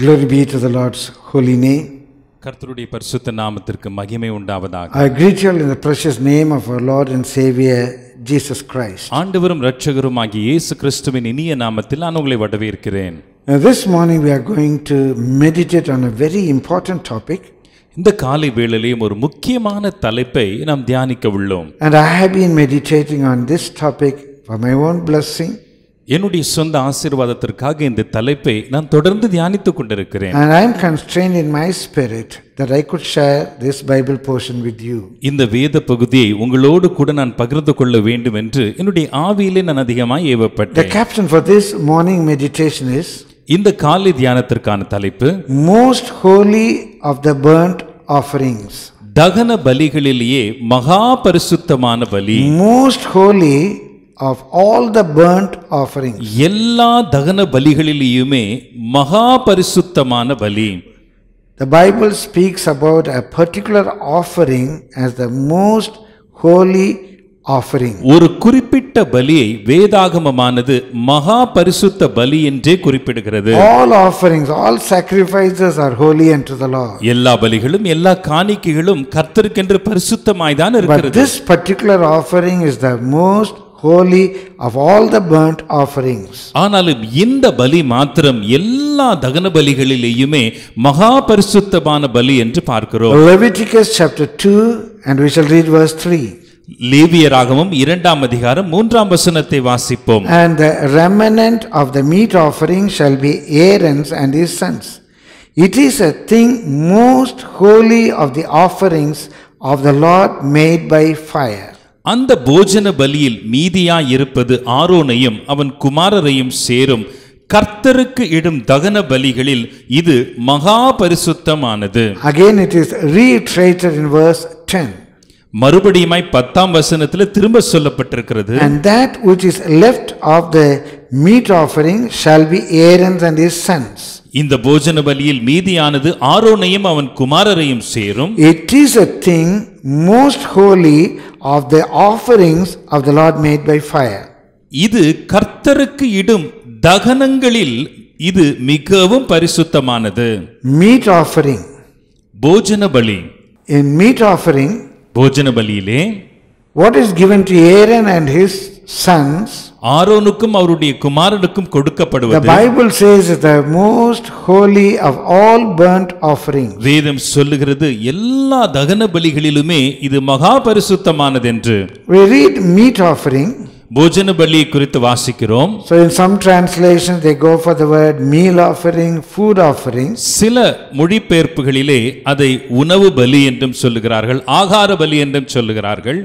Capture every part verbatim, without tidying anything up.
Glory be to the Lord's holy name. கர்த்தருடைய பரிசுத்த நாமத்திற்கு மகிமை உண்டாவதாக. I greet you all in the precious name of our Lord and Savior Jesus Christ. ஆண்டவரும் இரட்சகருமாகிய இயேசு கிறிஸ்துவின் இனிய நாமத்தில் நான் உங்களை வரவேற்கிறேன். Now this morning we are going to meditate on a very important topic. இந்த காலை வேளையிலும் ஒரு முக்கியமான தலைப்பை நாம் தியானிக்க உள்ளோம். And I have been meditating on this topic for my own blessing. என்னுடைய சொந்த ஆசீர்வாதத்திற்காக இந்த தலைப்பை நான் தொடர்ந்து தியானித்துக் கொண்டிருக்கிறேன். And I am constrained in my spirit that I could share this Bible portion with you. இந்த வேத பகுதியை உங்களோடு கூட நான் பகிர்ந்து கொள்ள வேண்டும் என்று என்னுடைய ஆவியிலே நான் அதிகமாக ஏவப்பட்டேன். The caption for this morning meditation is இந்த காலை தியானத்திற்கான தலைப்பு Most Holy of the Burnt Offerings. தகன பலிகளிலேயே மகா பரிசுத்தமான பலி. Most holy of all the burnt offerings. எல்லா தகன பலிகளிலேயுமே மகா பரிசுத்தமான பலி. The Bible speaks about a particular offering as the most holy offering. ஒரு குறிப்பிட்ட பலியை வேதாகமமானது மகா பரிசுத்த பலி என்றே குறிப்பிடுகிறது. All offerings, all sacrifices are holy unto the Lord. எல்லா பலிகளும் எல்லா காணிக்கைகளும் கர்த்தருக்கென்று பரிசுத்தமாய் தான் இருக்கிறது. But this particular offering is the most holy of all the burnt offerings. ஆனாலும் இந்த பலி மாத்திரம் எல்லா தகன பலிகளிலேயுமே மகா பரிசுத்தமான பலி என்று பார்க்கிறோம். Leviticus chapter two and we shall read verse three. லேவியராகமம் இரண்டாம் அதிகாரம் மூன்றாம் வசனத்தை வாசிப்போம். And the remnant of the meat offering shall be Aaron's and his sons. It is a thing most holy of the offerings of the Lord made by fire. அந்த போஜன பலியில் மீதியாய் இருப்பது ஆரோனையும் அவன் குமாரரையும் சேரும். கர்த்தருக்கு இடும் தகன பலிகளில் இது மகா பரிசுத்தமானது. Again it is reiterated in verse ten. மறுபடியுமாய் பத்தாம் வசனத்தில் திரும்ப சொல்லப்பட்டிருக்கிறது. And that which is left of the meat offering shall be Aaron's and his sons. இந்த போஜன பலியில் மீதியானது ஆரோனையும் அவன் குமாரரையும் சேரும். It is a thing most holy of the offerings of the Lord made by fire. இது கர்த்தருக்கு இடும் தகனங்களில் இது மிகவும் பரிசுத்தமானது. Meat offering. போஜன பலி. In meat offering, போஜன பலியிலே what is given to Aaron and his sons, ஆரோனுக்கும் அவருடைய குமாரனுக்கும் கொடுக்கப்படுவது, the Bible says is the most holy of all burnt offerings. வேதம் சொல்லுகிறது எல்லா தகன பலிகளிலுமே இது மகா பரிசுத்தமானது என்று. We read meat offering. போஜன பலியை குறித்து வாசிக்கிறோம். So in some translations they go for the word meal offering, food offering. சில மொழிபெயர்ப்புகளிலே அதை உணவு பலி என்றும் சொல்லுகிறார்கள், ஆகார பலி என்றும் சொல்லுகிறார்கள்.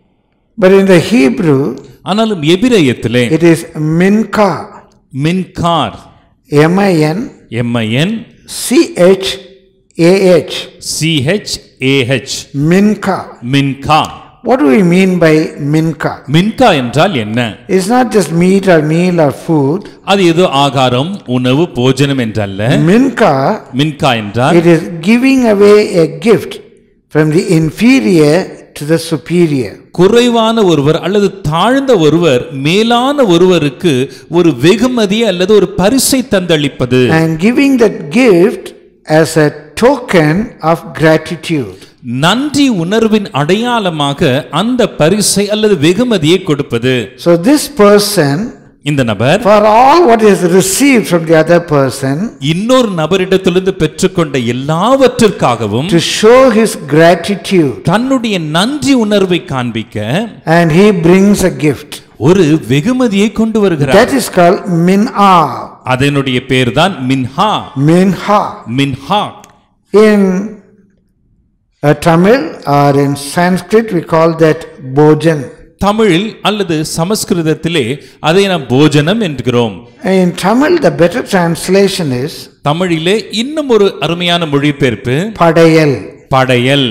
But in the Hebrew, ஆனாலும் எபிரேயத்திலே it is mincha. மின்கார், M I N M I N C H A H. C H A H. Mincha. மின்கா. What do we mean by mincha? மின்கா என்றால் என்ன? It's not just meat or meal or food. அது ஏதோ ஆகாரம், உணவு, போஜனம் என்றல்ல. Mincha, மின்கா என்றால் it is giving away a gift from the inferior to the superior. குறைவான ஒருவர் அல்லது தாழ்ந்த ஒருவர் மேலான ஒருவருக்கு ஒரு வெகுமதி அல்லது ஒரு பரிசை தந்தளிப்பது. And giving that gift as a token of gratitude. நன்றி உணர்வின் அடையாளமாக அந்த பரிசை அல்லது வெகுமதியை கொடுப்பது. So this person, இந்த நபர் for all what he has received from the other person, இன்னொரு நபரிடத்திலிருந்து பெற்றுக்கொண்ட எல்லாவற்றிற்காகவும் to show his gratitude, தன்னுடைய நன்றி உணர்வை காண்பிக்க, and he brings a gift. ஒரு வெகுமதியை கொண்டு வருகிறார். That is called minha. அதனுடைய பேர் தான் மின்ஹா. Minha. மின்ஹா. In uh, Tamil or in Sanskrit we call that bhojan. தமிழில் அல்லது சமஸ்கிருதத்திலே அதை நாம் போஜனம் என்கிறோம். In Tamil the better translation is தமிழிலே இன்னும் ஒரு அருமையான மொழிபெயர்ப்பு padayal. படையல்.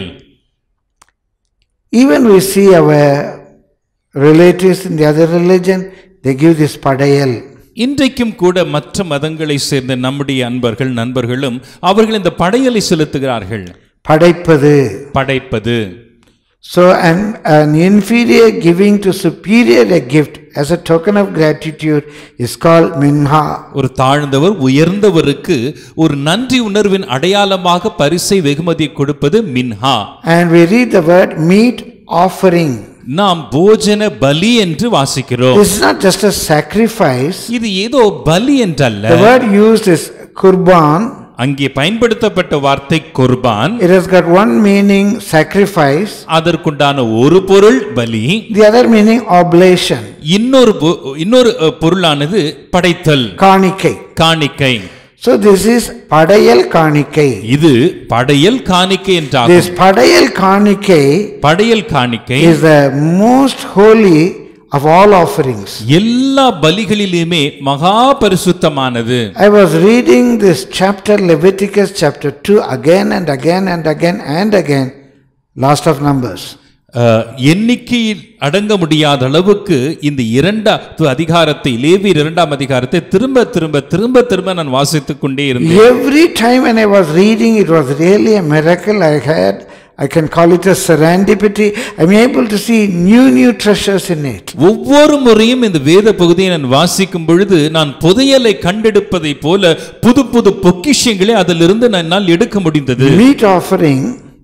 Even we see our relatives in the other religion, they give this padayal. இன்றைக்கும் கூட மற்ற மதங்களை சேர்ந்த நம்முடைய அன்பர்கள் நண்பர்களும் அவர்கள் இந்த படையலை செலுத்துகிறார்கள். படைப்பது. படைப்பது. So an, an inferior giving to superior a gift as a token of gratitude is called minha. ஒரு தாழ்ந்தவர் உயர்ந்தவருக்கு ஒரு நன்றி உணர்வின் அடையாளமாக பரிசை வெகுமதி கொடுப்பது மின்ஹா. And we read the word meat offering. நாம் போஜன பலி என்று வாசிக்கிறோம். This is not just a sacrifice. இது ஏதோ பலி என்றல்ல. The word used is kurban. அங்கே பயன்படுத்தப்பட்ட வார்த்தை குர்பான். It has got one meaning sacrifice. அதற்குண்டான ஒரு பொருள் பலி. The other meaning oblation. இன்னொரு இன்னொரு பொருளானது படைத்தல், காணிக்கை. காணிக்கை. So this is padayal காணிக்கை. இது படையல் காணிக்கை என்றாகும். This padayal காணிக்கை, படையல் காணிக்கை is the most holy of all offerings. எல்லா பலிகளிலுமே மகா பரிசுத்தமானது. I was reading this chapter, Leviticus chapter two, again and again and again and again, last of Numbers. எண்ணிக்கையில் அடங்க முடியாத அளவுக்கு இந்த இரண்டாவது அதிகாரத்தை, லேவியர் இரண்டாம் அதிகாரத்தை திரும்ப திரும்ப திரும்ப திரும்ப நான் வாசித்துக் கொண்டே இருந்தேன். Every time when I was reading, it was really a miracle. I had, I can call it a serendipity. I'm able to see new new treasures in it. ஒவ்வொரு முறையும் இந்த வேத பகுதியை நான் வாசிக்கும் பொழுது நான் புதையலை கண்டெடுப்பதை போல புது புது பொக்கிஷங்களை அதிலிருந்து என்னால் எடுக்க முடிந்தது. Meat offering,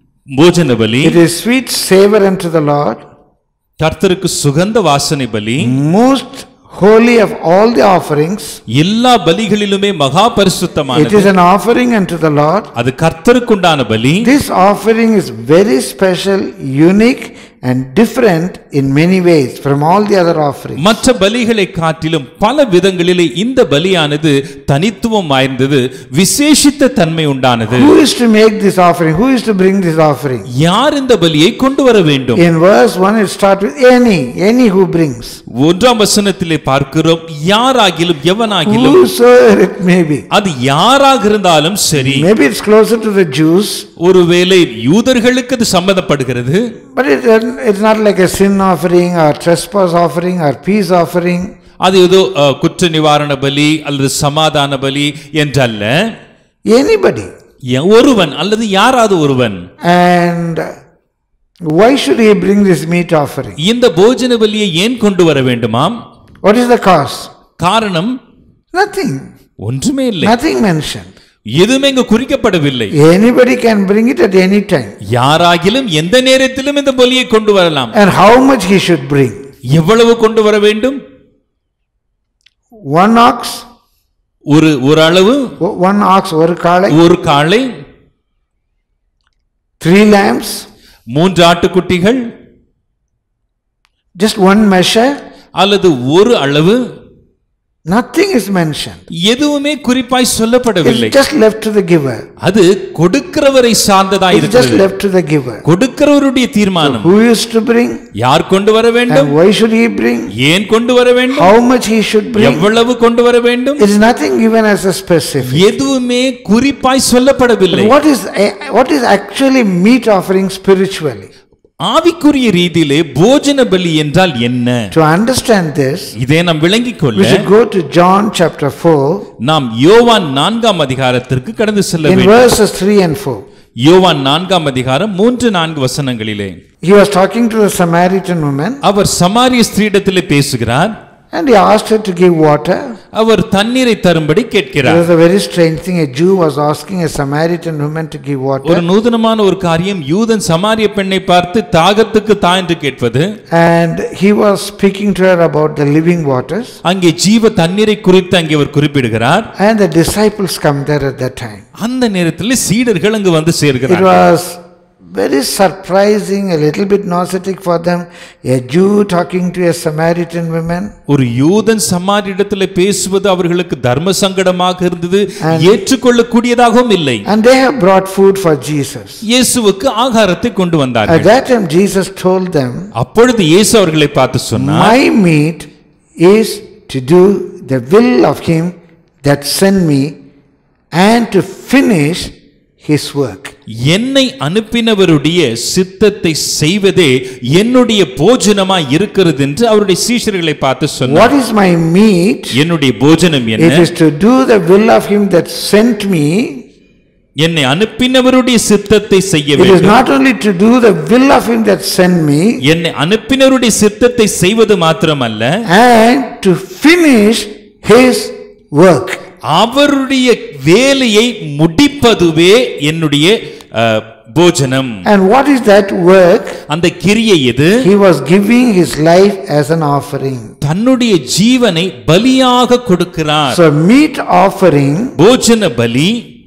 போஜன பலி, it is sweet savor unto the Lord. கர்த்தருக்கு சுகந்த வாசனை பலி. Most holy of all the offerings. எல்லா பலிகளிலுமே மகா பரிசுத்தமானது. It is an offering unto the Lord. அது கர்த்தருக்குண்டான பலி. This offering is very special, unique and different in many ways from all the other offerings. மற்ற பலிகளை காட்டிலும் பல விதங்களிலே இந்த பலியானது தனித்துவம் வாய்ந்தது, விசேஷித்த தன்மை உண்டானது. Who is to make this offering? Who is to bring this offering? யார் இந்த பலியை கொண்டு வர வேண்டும்? In verse one it starts with any, any who brings. ஒன்றாம் வசனத்திலே பார்க்கிறோம், யாராகிலும் எவனாகிலும், whosoever it may be. அது யாராக இருந்தாலும் சரி. Maybe it's closer to the Jews. ஒருவேளை யூதர்களுக்கு அது சம்பந்தப்படுகிறது. But it, it's not like a sin offering or trespass offering or peace offering. அது ஏதோ குற்ற நிவாரண பலி அல்லது சமாதான பலி என்றல்ல. Anybody. ஒருவன் அல்லது யாராவது ஒருவன். And why should he bring this meat offering? இந்த போஜன பலியை ஏன் கொண்டு வர வேண்டுமாம்? What is the cause? காரணம் nothing. ஒன்றுமே இல்லை. Nothing mentioned. எதுவுமே இங்கு குறிக்கப்படவில்லை. Anybody can bring it at any time. யாராகிலும் எந்த நேரத்திலும் இந்த பலியை கொண்டு வரலாம். And how much he should bring? எவ்வளவு கொண்டு வர வேண்டும்? One ox, ஒரு ஒரு அளவு, one ox ஒரு காளை, ஒரு காளை, three lambs, மூன்று ஆட்டுக்குட்டிகள், just one measure, அல்லது ஒரு அளவு. nothing is mentioned. எதுவுமே குறிப்பாய் சொல்லப்படவில்லை. It's just left to the giver. அது கொடுக்கிறவரை சார்ந்ததாய் It's இருக்கிறது. just left to the giver. கொடுக்கிறவருடைய தீர்மானம். Who is to bring? யார் கொண்டு வர வேண்டும்? And why should he bring? ஏன் கொண்டு வர வேண்டும்? How much he should bring? எவ்வளவு கொண்டு வர வேண்டும்? It is nothing given as a specific. எதுவுமே குறிப்பாய் சொல்லப்படவில்லை. What is what is actually meat offering spiritually? ஆவிக்குரிய ரீதியிலே போஜன பலி என்றால் என்ன? To understand this, இதை நாம் விளங்கிக் கொள்ள we should go to John chapter four. நாம் யோவான் நான்காம் அதிகாரத்திற்கு கடந்து செல்ல வேண்டும். In verses three and four. யோவான் நான்காம் அதிகாரம் மூன்று நான்கு வசனங்களிலே. He was talking to the Samaritan woman. அவர் சமாரிய ஸ்திரீயிடத்திலே பேசுகிறார். And he asked her to give water. அவர் தண்ணீரை தரும்படி கேட்கிறார். It was a very strange thing. A Jew was asking a Samaritan woman to give water. ஒரு நூதனமான ஒரு காரியம், யூதன் சமாரிய பெண்ணை பார்த்து தாகத்துக்கு தா என்று கேட்பது. And he was speaking to her about the living waters. அங்கே ஜீவ தண்ணீரை குறித்து அங்கே அவர் குறிப்பிடுகிறார். And the disciples come there at that time. அந்த நேரத்தில் சீடர்கள் அங்கு வந்து It சேர்கிறார்கள். was very surprising, a little bit nauseatic for them, a Jew talking to a Samaritan woman. ஒரு யூதன் சமாரியரிடத்தில் பேசுவது அவர்களுக்கு தர்ம சங்கடமாக இருந்தது, ஏற்றுக்கொள்ளக்கூடியதாகவும் இல்லை. And they have brought food for Jesus. இயேசுவுக்கு ஆகாரத்தை கொண்டு At வந்தார்கள். that time Jesus told them, அப்பொழுது இயேசு அவர்களை பார்த்து சொன்னார், my meat is to do the will of him that sent me and to finish his work. என்னை அனுப்பினவருடைய சித்தத்தை செய்வதே என்னுடைய போஜனமாய் இருக்கிறது என்று அவருடைய சீஷர்களை பார்த்து சொன்னார். What is my meat? என்னுடைய போஜனம் என்ன? It is to do the will of him that sent me என்னை அனுப்பினவருடைய சித்தத்தை செய்ய It is வேண்டும். not only to do the will of him that sent me, என்னை அனுப்பினவருடைய சித்தத்தை செய்வது மாத்திரமல்ல, and to finish his work. அவருடைய வேலையை முடிப்பதுவே என்னுடைய அஹ், போஜனம். And what is that work? அந்த கிரியை எது? He was giving his life as an offering. தன்னுடைய ஜீவனை பலியாக கொடுக்கிறார். So meat offering, போஜன பலி,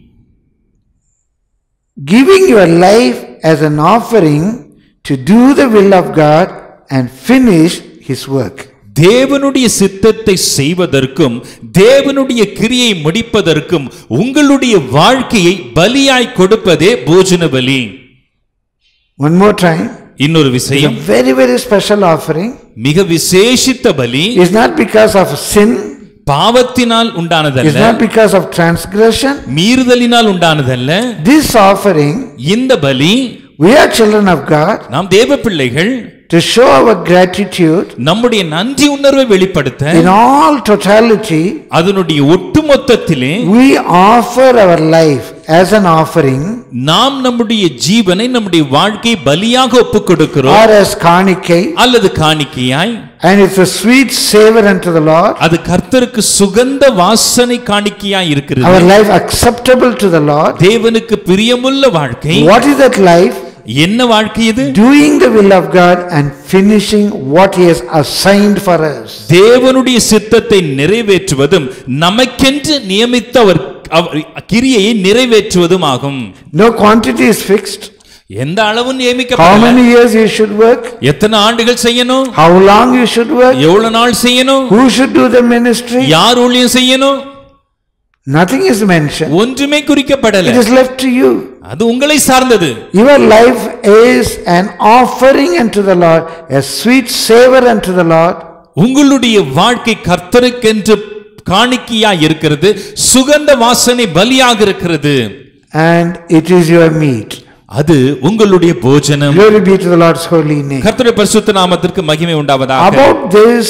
giving your life as an offering to do the will of God and finish his work. தேவனுடைய சித்தத்தை செய்வதற்கும் தேவனுடைய கிரியை முடிப்பதற்கும் உங்களுடைய வாழ்க்கையை பலியாய் கொடுப்பதே போஜன பலி. One more time. இன்னொரு It's a விஷயம், very, very special offering. மிக விசேஷித்த பலி. It's not because of sin. பாவத்தினால் It's உண்டானதல்ல, not because of transgression. மீறுதலினால் உண்டானதல்ல. This offering, இந்த பலி, we are children of God, நாம் தேவ பிள்ளைகள், to show our gratitude நம்முடைய நன்றி உணர்வை வெளிப்படுத்த in all totality. அதனுடைய ஒட்டுமொத்தத்திலே We offer our life as an offering, நாம் நம்முடைய ஜீவனை நம்முடைய வாழ்க்கை பலியாக ஒப்புக் கொடுக்கிறோம், or as காணிக்கை, அல்லது காணிக்கையாய். and it's a sweet savor unto the Lord. அது கர்த்தருக்கு சுகந்த வாசனை காணிக்கையாய் Our இருக்கிறது. life acceptable to the Lord. தேவனுக்கு பிரியமுள்ள வாழ்க்கை. What is that life? என்ன வாழ்க்கை இது? Doing the will of God and finishing what he has assigned for us. தேவனுடைய சித்தத்தை நிறைவேற்றுவதும் நமக்கென்று நியமித்த அவர் அவர் கிரியையை நிறைவேற்றுவதும் ஆகும். No quantity is fixed. எந்த அளவு How நியமிக்கப்படவில்லை. many years you should work? எத்தனை ஆண்டுகள் செய்யணும்? How long you should work? எவ்வளவு நாள் செய்யணும்? Who should do the ministry? யார் ஊழியம் செய்யணும்? Nothing is mentioned. ஒன்றுமே குறிக்கப்படல. It is left to you. அது உங்களை சார்ந்தது. Your life is an offering unto the Lord, a sweet savor unto the Lord. உங்களுடைய வாழ்க்கை கர்த்தருக்கென்று காணிக்கையாய் இருக்கிறது, சுகந்த வாசனை பலியாக இருக்கிறது. And it is your meat. அது உங்களுடைய போஜனம். Glory be to the Lord's holy name. கர்த்தருடைய பரிசுத்த நாமத்திற்கு மகிமை உண்டாவதாக. About this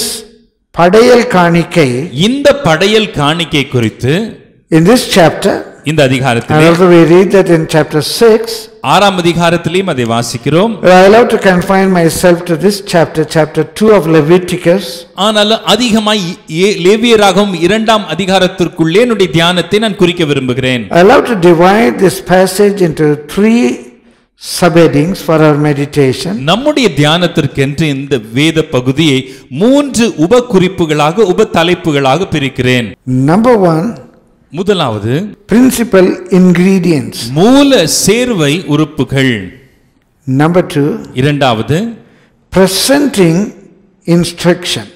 படையல் காணிக்கை, இந்த படையல் காணிக்கை குறித்து in this chapter, இந்த and அதிகாரத்திலே, also we read that in chapter six, ஆறாம் அதிகாரத்திலேயும் அதை வாசிக்கிறோம். I love to confine myself to this chapter, chapter two of Leviticus. ஆனால் அதிகமாய் ஏ- லேவியராகமம் இரண்டாம் அதிகாரத்திற்குள்ளே என்னுடைய தியானத்தை நான் குறிக்க விரும்புகிறேன். I love to divide this passage into three subheadings for our meditation. நம்முடைய தியானத்திற்கென்று இந்த வேத பகுதியை மூன்று உப குறிப்புகளாக உப தலைப்புகளாக பிரிக்கிறேன். Number one, முதலாவது principal ingredients. மூல சேர்வை உறுப்புகள். Number two, இரண்டாவது presenting instruction.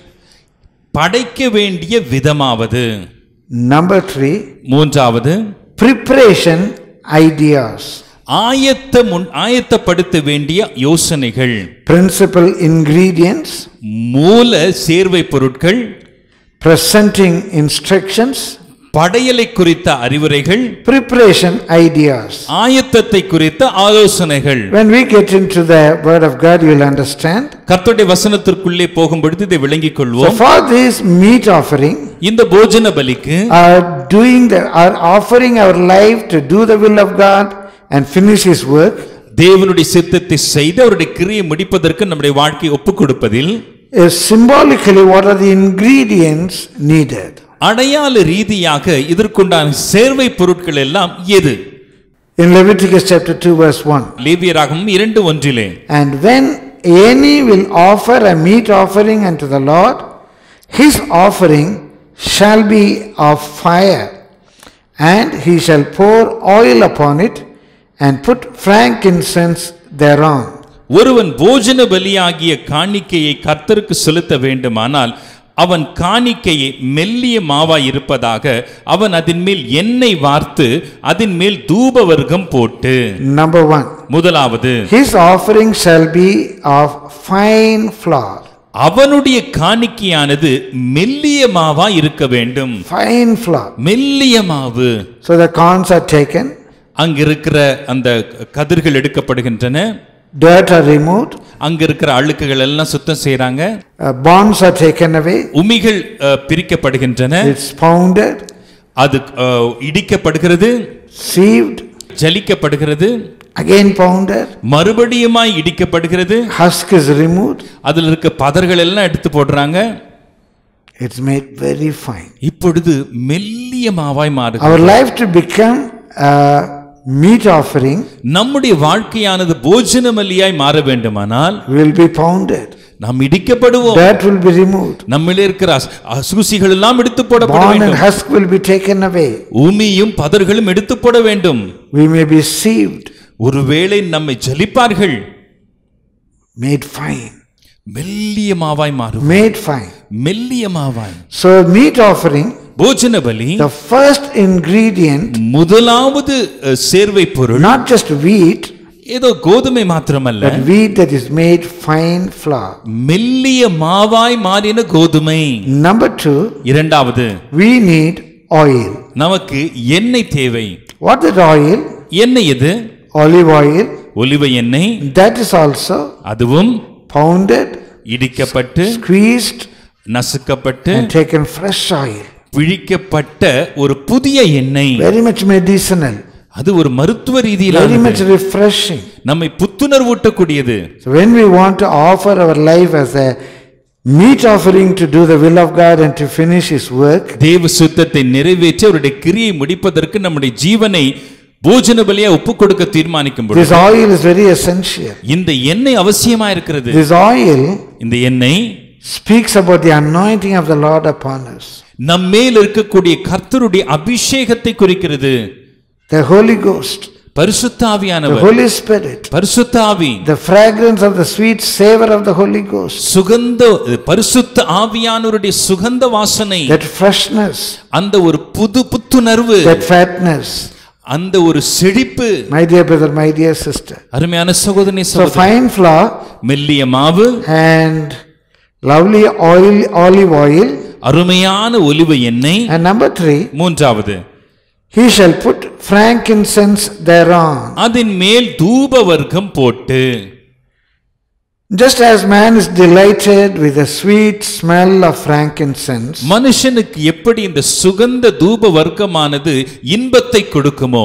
படைக்க வேண்டிய விதமாவது. Number three, மூன்றாவது preparation ideas. ஆயத்த முன் ஆயத்தப்படுத்த வேண்டிய யோசனைகள். Principal ingredients, மூல சேர்வை பொருட்கள், presenting instructions, படையலை குறித்த அறிவுரைகள், preparation ideas. ஆயத்தத்தை குறித்த ஆலோசனைகள். When we get into the word of God, you will understand. கர்த்தருடைய வசனத்திற்குள்ளே போகும் பொழுது இதை விளங்கிக் So கொள்வோம். for this meat offering, இந்த போஜன பலிக்கு are doing the, are offering our life to do the will of God and finish his work, தேவனுடைய சித்தத்தை செய்து அவருடைய கிரியை முடிப்பதற்கு நம்முடைய வாழ்க்கையை ஒப்புக் கொடுப்பதில் is symbolically what are the ingredients needed. அடையாள ரீதியாக இதற்குண்டான சேர்வை பொருட்கள் எல்லாம் எது? In Leviticus chapter two verse one. லேவியராகமம் இரண்டு ஒன்றிலே, And when any will offer a meat offering unto the Lord, his offering shall be of fire, and he shall pour oil upon it, and put frankincense thereon. ஒருவன் போஜன பலியாகிய காணிக்கையை கர்த்தருக்கு செலுத்த வேண்டுமானால் அவன் காணிக்கையை மெல்லிய மாவாய் இருப்பதாக அவன் அதன் மேல் எண்ணெய் வார்த்து அதன் மேல் தூப வர்க்கம் போட்டு. Number one, முதலாவது, his offering shall be of fine flour. அவனுடைய காணிக்கையானது மெல்லிய மாவாய் இருக்க வேண்டும். Fine flour. மெல்லிய மாவு. So the corns are taken, அங்க இருக்கிற அந்த கதிர்கள் எடுக்கப்படுகின்றன, dirt are removed, அங்க இருக்கிற அழுக்குகள் எல்லாம் சுத்தம் செய்றாங்க, uh, bonds are taken away, உமிகள் அஹ், பிரிக்கப்படுகின்றன, it's pounded, அது அஹ், இடிக்கப்படுகிறது, sieved, ஜலிக்கப்படுகிறது, again pounded, மறுபடியுமாய் இடிக்கப்படுகிறது, husk is removed, அதில் இருக்க பதர்கள் எல்லாம் எடுத்து போடுறாங்க, it's made very fine. இப்பொழுது மெல்லிய மாவாய் மாறுகிறது. Our life to become a meat offering, நம்முடைய வாழ்க்கையானது போஜன பலியாய் மாற வேண்டுமானால் will be pounded, நாம் இடிக்கப்படுவோம், dirt will be removed, நம்மிலே இருக்கிற அசுசிகள் எல்லாம் எடுத்து போடப்பட bone வேண்டும், and husk will be taken away, ஊமியும் பதர்களும் எடுத்து போட வேண்டும். we may be sieved, ஒருவேளை நம்மை ஜலிப்பார்கள், made fine, மெல்லிய மாவாய் மாறும், made fine. மெல்லிய மாவாய். So meat offering, போஜன பலி, the first ingredient, முதலாவது சேர்வை பொருள், not just wheat, ஏதோ கோதுமை மாத்திரமல்ல, but wheat that is made fine flour. மெல்லிய மாவாய் மாறின கோதுமை. Number two, இரண்டாவது, we need oil. நமக்கு எண்ணெய் தேவை. What is oil? எண்ணெய் எது? Olive oil. ஒலிவ எண்ணெய். That is also அதுவும் pounded, இடிக்கப்பட்டு, squeezed, நசுக்கப்பட்டு, and taken fresh oil. பிழிக்கப்பட்ட ஒரு புதிய எண்ணெய். Very much medicinal. அது ஒரு மருத்துவ Very ரீதியிலானது, much refreshing. நம்மை புத்துணர்வூட்டக்கூடியது. So when we want to offer our life as a meat offering to do the will of God and to finish His work, தேவ சுத்தத்தை நிறைவேற்றி அவருடைய கிரியை முடிப்பதற்கு நம்முடைய ஜீவனை போஜன பலியா ஒப்பு கொடுக்க தீர்மானிக்கும் this பொழுது oil is very essential. இந்த எண்ணெய் அவசியமா இருக்கிறது. This oil இந்த எண்ணெய் speaks about the anointing of the Lord upon us. நம்மேல் இருக்கக்கூடிய கர்த்தருடைய அபிஷேகத்தை குறிக்கிறது. The Holy Ghost, பரிசுத்த the ஆவியானவர், Holy Spirit, பரிசுத்த ஆவி, the fragrance of the sweet savor of the Holy Ghost, சுகந்த பரிசுத்த ஆவியானவருடைய சுகந்த வாசனை, that freshness, அந்த ஒரு புது புத்துணர்வு, that fatness. அந்த ஒரு செழிப்பு. My dear brother, my dear sister. அருமையான சகோதரனே So சகோதரி, fine flour மெல்லிய மாவு and lovely oil, olive oil. அருமையான ஒலிவ எண்ணெய். And number three, மூன்றாவது, he shall put frankincense thereon. அதன் மேல் தூப வர்க்கம் போட்டு, Just as man is delighted with the sweet smell of frankincense, மனுஷனுக்கு எப்படி இந்த சுகந்த தூப வர்க்கமானது இன்பத்தை கொடுக்குமோ,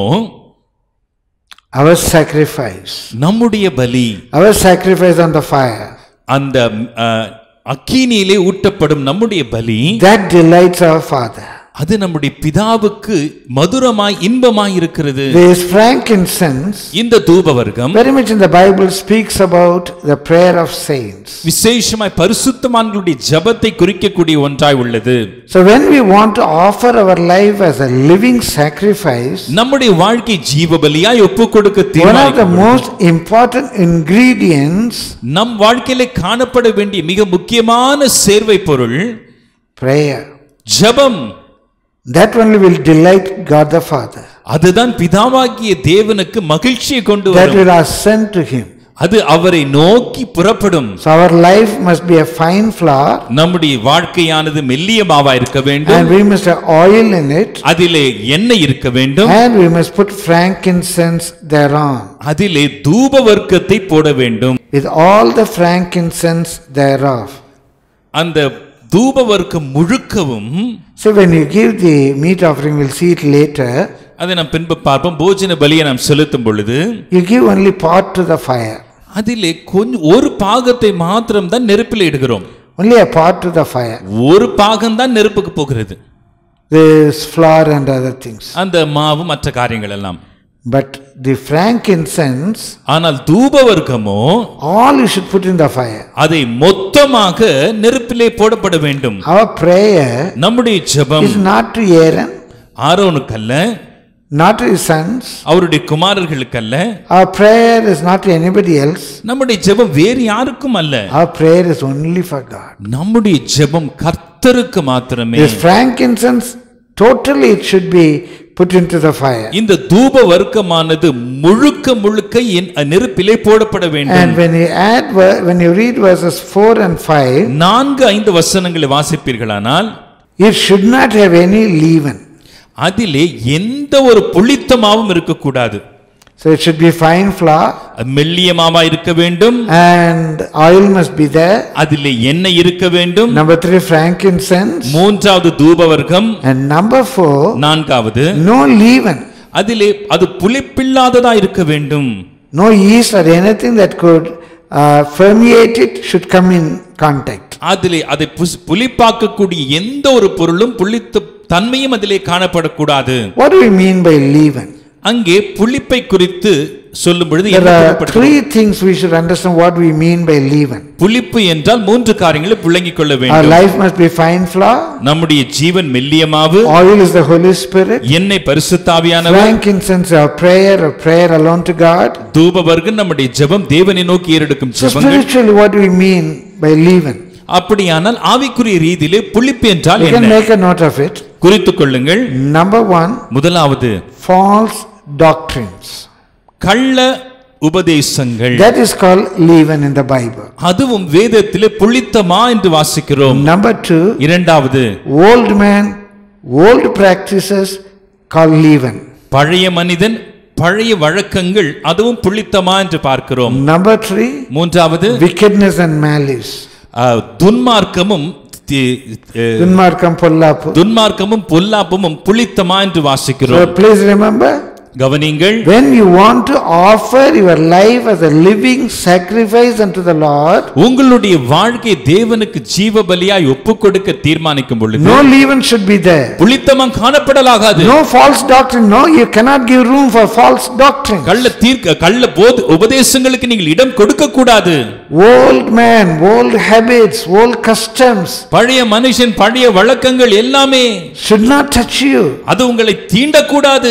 our sacrifice, நம்முடைய பலி, our sacrifice on the fire, அந்த அஹ், அக்கினியிலே ஊட்டப்படும் நம்முடைய பலி, that delights our Father. அது நம்முடைய பிதாவுக்கு மதுரமாய் இன்பமாய் இருக்கிறது. This frankincense, இந்த தூப வர்க்கம் very much in the Bible, speaks about the prayer of saints. விசேஷமாய் பரிசுத்தவான்களுடைய ஜெபத்தை குறிக்கக்கூடிய ஒன்றாய் உள்ளது. So when we want to offer our life as a living sacrifice, நம்முடைய வாழ்க்கை ஜீவ பலியாய் ஒப்பு கொடுக்க one of the தீர்மானிக்கிறோம். most important ingredients, நம் வாழ்க்கையிலே காணப்பட வேண்டிய மிக முக்கியமான சேர்வை பொருள் prayer. ஜெபம். That only will delight God the Father. அதுதான் பிதாவாகிய தேவனுக்கு மகிழ்ச்சியை கொண்டு That வரும். will ascend to Him. அது அவரை நோக்கி புறப்படும். So our life must be a fine flour, நம்முடைய வாழ்க்கையானது மெல்லிய மாவா இருக்க வேண்டும். and we must have oil in it, அதிலே எண்ணெய் இருக்க வேண்டும். and we must put frankincense thereon. அதிலே தூப வர்க்கத்தை போட வேண்டும். With all the frankincense thereof. அந்த தூப வர்க்கம் முழுக்கவும், So when you give the meat offering, we'll see it later, அதை நாம் பின்பு பார்ப்போம். போஜன பலியை நாம் செலுத்தும் பொழுது you give only part to the fire. அதிலே கொஞ்சம் ஒரு பாகத்தை மாத்திரம் தான் நெருப்பில் இடுகிறோம். Only a part to the fire. ஒரு பாகம் தான் நெருப்புக்கு போகிறது. This flour and other things. அந்த மாவு மற்ற காரியங்கள் எல்லாம். But the frankincense, ஆனால் தூப வர்க்கமோ all you should put in the fire. அதை மொத்தமாக நெருப்பிலே போடப்பட வேண்டும். Our prayer நம்முடைய ஜெபம் is not to Aaron, ஆரோனுக்கல்ல, not to his sons. அவருடைய குமாரர்களுக்கல்ல. Our prayer is not to anybody else. நம்முடைய ஜெபம் வேறு யாருக்கும் அல்ல. Our prayer is only for God. நம்முடைய ஜெபம் கர்த்தருக்கு மாத்திரமே. This frankincense, totally it should be put into the fire. இந்த தூப வர்க்கமானது முழுக்க முழுக்க நெருப்பிலே போடப்பட வேண்டும். And when you add, when you read verses four and five, நான்கு ஐந்து வசனங்களை வாசிப்பீர்களானால், it should not have any leaven. அதிலே எந்த ஒரு புளித்தமாவும் இருக்கக்கூடாது. So it should be fine flour, மெல்லிய மாவா இருக்க வேண்டும், and oil must be there. அதிலே எண்ணெய் இருக்க வேண்டும். Number three, frankincense. மூன்றாவது தூப வர்க்கம். And number four, நான்காவது no leaven. அதிலே அது புளிப்பில்லாததா இருக்க வேண்டும். No yeast or anything that could uh, permeate it should come in contact. அதிலே அதை புளிப்பாக்க கூடிய எந்த ஒரு பொருளும் புளித்த தன்மையும் அதிலே காணப்படக்கூடாது. What do we mean by leaven? அங்கே புளிப்பை குறித்து சொல்லும் பொழுது there are three things we should understand what we mean by leaven. புளிப்பு என்றால் மூன்று காரியங்களை புள்ளங்கிக் கொள்ள வேண்டும். Our life must be fine flour. நம்முடைய ஜீவன் மெல்லிய மாவு. Oil is the Holy Spirit. எண்ணெய் பரிசுத்த ஆவியானவர். Frankincense our prayer, or prayer alone to God. தூபவர்க்கம் நம்முடைய ஜெபம் தேவனை நோக்கி ஏறெடுக்கும் ஜெபங்கள். Spiritually what do we mean by leaven? அப்படியானால் ஆவிக்குரிய ரீதியிலே புளிப்பு என்றால் என்ன? You can make a note of it. குறித்துக் கொள்ளுங்கள். Number one, முதலாவது false doctrines. கள்ள உபதேசங்கள். That is called leaven in the Bible. அதுவும் வேதத்திலே புளித்தமா என்று வாசிக்கிறோம். Number two, இரண்டாவது, old man, old practices called leaven. பழைய மனிதன், பழைய வழக்கங்கள், அதுவும் புளித்தமா என்று பார்க்கிறோம். Number three, மூன்றாவது, wickedness and malice. துன்மார்க்கமும் துன்மார்க்கம் பொல்லாப்பு துன்மார்க்கமும் பொல்லாப்பும் புளித்தமா என்று வாசிக்கிறோம். So please remember, கவனிங்கள், when you want to offer your life as a living sacrifice unto the Lord, உங்களுடைய வாழ்க்கை தேவனுக்கு ஜீவ பலியாய் ஒப்புக்கொடுக்க தீர்மானிக்கும் பொழுது no leaven should be there. புளித்தமா காணப்படலாகாது. No false doctrine. No, you cannot give room for false doctrine. கள்ள தீர்க்க கள்ள போத உபதேசங்களுக்கு நீங்கள் இடம் கொடுக்க கூடாது. Old man, old habits, old customs, பழைய மனுஷன் பழைய வழக்கங்கள் எல்லாமே should not touch you. அது உங்களை தீண்ட கூடாது.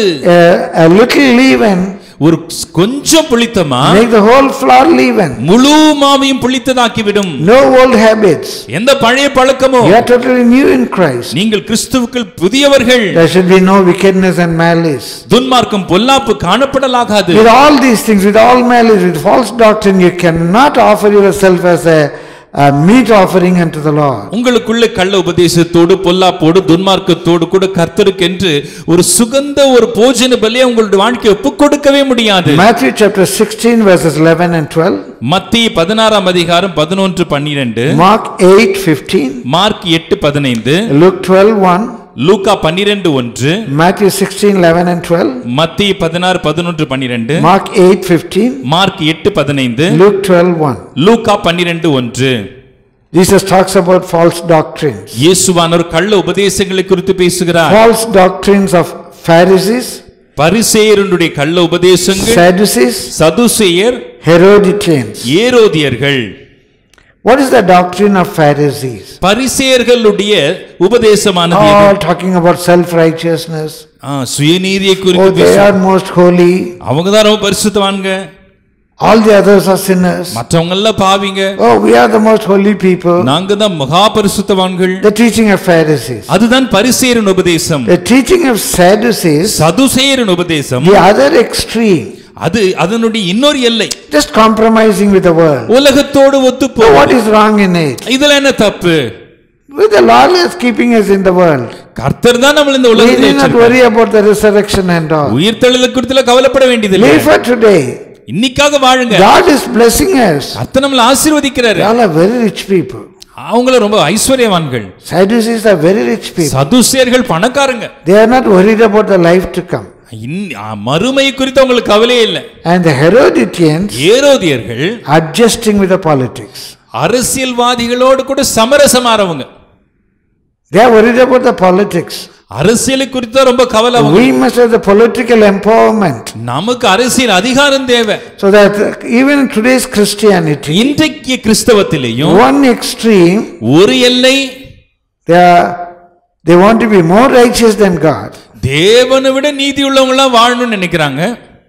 A little leaven, ஒரு கொஞ்சம் புளித்தமா make the whole flour leaven. முழு மாவையும் புளித்ததாக்கி விடும். No old habits. எந்த பழைய பழக்கமோ, you are totally new in Christ. நீங்கள் கிறிஸ்துவுக்குள் புதியவர்கள். There should be no wickedness and malice. துன்மார்க்கம் பொல்லாப்பு காணப்படலாகாது. With all these things, with all malice, with false doctrine, you cannot offer yourself as a a meat offering unto the Lord. உங்களுக்குள்ள கள்ள உபதேசத்தோடு பொல்லாப்போடு துன்மார்க்கத்தோடு கூட கர்த்தருக்கென்று ஒரு சுகந்த ஒரு போஜன பலியை உங்களுடைய வாழ்க்கையை ஒப்புக்கொடுக்கவே முடியாது. Matthew chapter sixteen verses eleven and twelve. மத்தேயு பதினாறாம் அதிகாரம் பதினொன்று பன்னிரண்டு. Mark eight fifteen. மார்க் எட்டு பதினைந்து. Luke twelve one. லூக்கா பன்னிரண்டு ஒன்று. Matthew sixteen eleven and twelve. மத்தேயு பதினாறு பதினொன்று பன்னிரண்டு. Mark eight fifteen. மார்க் எட்டு பதினைந்து. Luke twelve one. லூக்கா பன்னிரண்டு ஒன்று. Jesus talks about false doctrines. இயேசுவானவர் கள்ள உபதேசங்களை குறித்து பேசுகிறார். False doctrines of Pharisees, பரிசேயருடைய கள்ள உபதேசங்கள், Sadducees, சதுசேயர், Herodians. ஏரோதியர்கள். What is the doctrine of Pharisees? பரிசேயர்களுடைய உபதேசமானது all talking about self righteousness. சுயநீதியை குறித்து oh, they are most holy. அவங்க தான் ரொம்ப பரிசுத்தவான்க. all the others are sinners. மற்றவங்க எல்லாம் பாவிங்க. oh, we are the most holy people. நாங்க தான் மகா பரிசுத்தவான்கள். the teaching of Pharisees. அதுதான் பரிசேயரின் உபதேசம். the teaching of Sadducees, சதுசேயரின் உபதேசம், the other extreme. அது அதனுடைய இன்னொரு எல்லை. just compromising with the world. உலகத்தோடு ஒத்துப்போ. so what is wrong in it? இதெல்லாம் என்ன தப்பு? with the Lord is keeping us in the world. கர்த்தர் தான் நம்மள இந்த உலகத்துல we need not worry about the resurrection and all. உயிர்த்தெழுதலை குறித்து கவலைப்பட வேண்டியதில்லை. live for today. இன்னைக்காக வாழுங்க. God is blessing us. கர்த்தர் நம்மளை ஆசீர்வதிக்கிறார். they all are very rich people. அவங்கள ரொம்ப ஐஸ்வர்யவான்கள். Sadducees are very rich people. சதுசேயர்கள் பணக்காரங்க. they are not worried about the life to come. மறுமை குறித்து அவங்களுக்கு கவலையே இல்லை. and the Herodians, ஏரோதியர்கள், adjusting with the politics. அரசியல்வாதிகளோடு கூட சமரசமாறவங்க. they are worried about the politics. அரசியலை குறித்து ரொம்ப கவலை. we must have the political empowerment. நமக்கு அரசியல் அதிகாரம் தேவை. so that even in today's Christianity, இன்றைய கிறிஸ்தவத்திலேயும் one extreme, ஒரு எல்லை, they are they want to be more righteous than God. தேவனை விட நீதி உள்ளவங்களா வாழணும்னு நினைக்கிறாங்க.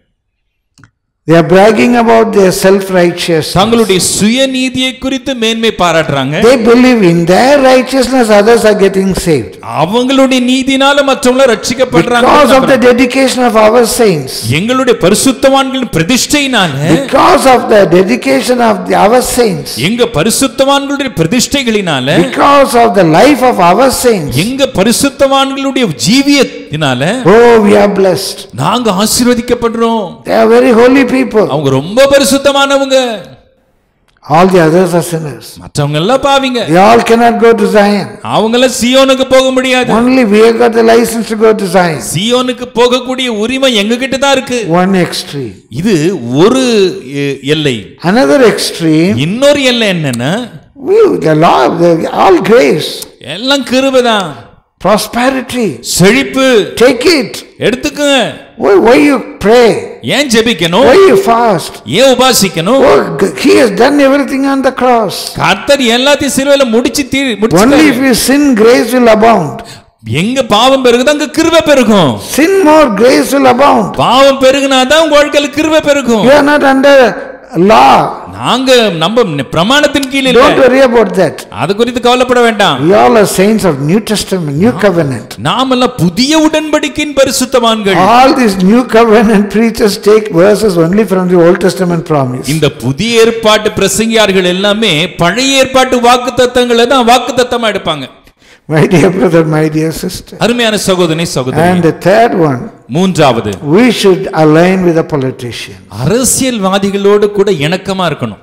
they are bragging about their self righteousness. தங்களுடைய சுயநீதியை குறித்து மேன்மை பாராட்டுறாங்க. they believe in their righteousness others are getting saved. அவங்களுடைய நீதினால மற்றவங்க ரட்சிக்கப்படுறாங்க. because of the dedication of our saints. எங்களுடைய பரிசுத்தவான்களின் பிரதிஷ்டையினால, because of the dedication of the, our saints. எங்க பரிசுத்தவான்களுடைய பிரதிஷ்டைகளினால, because of the life of our saints. எங்க பரிசுத்தவான்களுடைய ஜீவியத்தினால, oh, we are blessed. நாங்க ஆசீர்வதிக்கப்படுறோம். they are very holy people. அவங்க ரொம்ப பரிசுத்தமானவங்க. All the others are sinners. மற்றவங்க எல்லாம் பாவிங்க. They all cannot go to Zion. அவங்க எல்லாம் சீயோனுக்கு போக முடியாது. Only we have got the license to go to Zion. சீயோனுக்கு போகக்கூடிய உரிமை எங்க கிட்ட தான் இருக்கு. One extreme. இது ஒரு எல்லை. Another extreme. இன்னொரு எல்லை என்னன்னா, we the law the all grace. எல்லாம் கிருபைதான். Prosperity. செழிப்பு. Take it. எடுத்துக்கங்க. Why, why you pray? ஏன் ஜெபிக்கணும்? Why you fast? ஏன் உபாசிக்கணும்? Oh, he has done everything on the cross. கர்த்தர் எல்லாத்தையும் சிலுவையில முடிச்சு முடிச்சு. Only if you sin, grace will abound. எங்க பாவம் பெருகுது அங்க கிருபை பெருகும். Sin more, grace will abound. பாவம் பெருகுனாதான் உங்க வாழ்க்கையில கிருபை பெருகும். You are not under law. நாங்க நம்ம பிரமாணத்தின் கீழ இல்ல. Don't worry about that. அது குறித்து கவலைப்பட வேண்டாம். We all are saints of New Testament, New Covenant. நாமெல்லாம் புதிய உடன்படிக்கையின் பரிசுத்தவான்கள். All these New Covenant preachers take verses only from the Old Testament promise. இந்த புதிய ஏற்பாட்டு பிரசங்கியார்கள் எல்லாமே பழைய ஏற்பாட்டு வாக்குத்தத்தங்களை தான் வாக்குத்தத்தமா எடுப்பாங்க. My dear brother, my dear sister. அருமையான சகோதரனே சகோதரி. And the third one, மூன்றாவது, we should align with the politicians. அரசியல்வாதிகளோடு கூட இணக்கமா இருக்கணும்.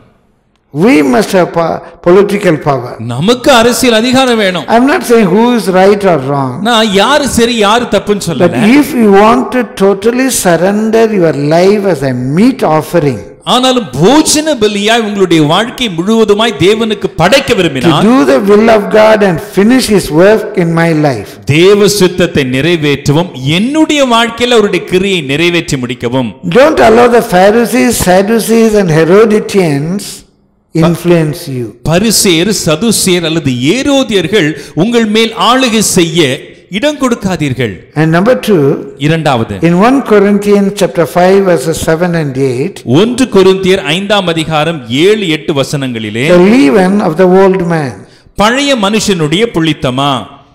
We must have political power. நமக்கு அரசியல் அதிகாரம் வேணும். I'm not saying who is right or wrong. நான் யாரு சரி யாரு தப்புன்னு சொல்லல. But if you want to totally surrender your life as a meat offering, ஆனாலும் போஜன பலியாய் உங்களுடைய வாழ்க்கை முழுவதுமாய் தேவனுக்கு படைக்க விரும்பினால், to do the will of God and finish his work in my life, தேவ சித்தத்தை நிறைவேற்றவும் என்னுடைய வாழ்க்கையில அவருடைய கிரியை நிறைவேற்றி முடிக்கவும், don't allow the Pharisees, Sadducees and Herodians influence you. பரிசேயர், சதுசேயர் அல்லது ஏரோதியர்கள் உங்கள் மேல் ஆளுகை செய்ய இடம் கொடுக்காதீர்கள். And number two, இரண்டாவது, in First Corinthians chapter five verses seven and eight, ஒன்று கொரிந்தியர் ஐந்தாம் அதிகாரம் ஏழு எட்டு வசனங்களிலே, the leaven of the old man. பழைய மனுஷனுடைய புளித்தமா.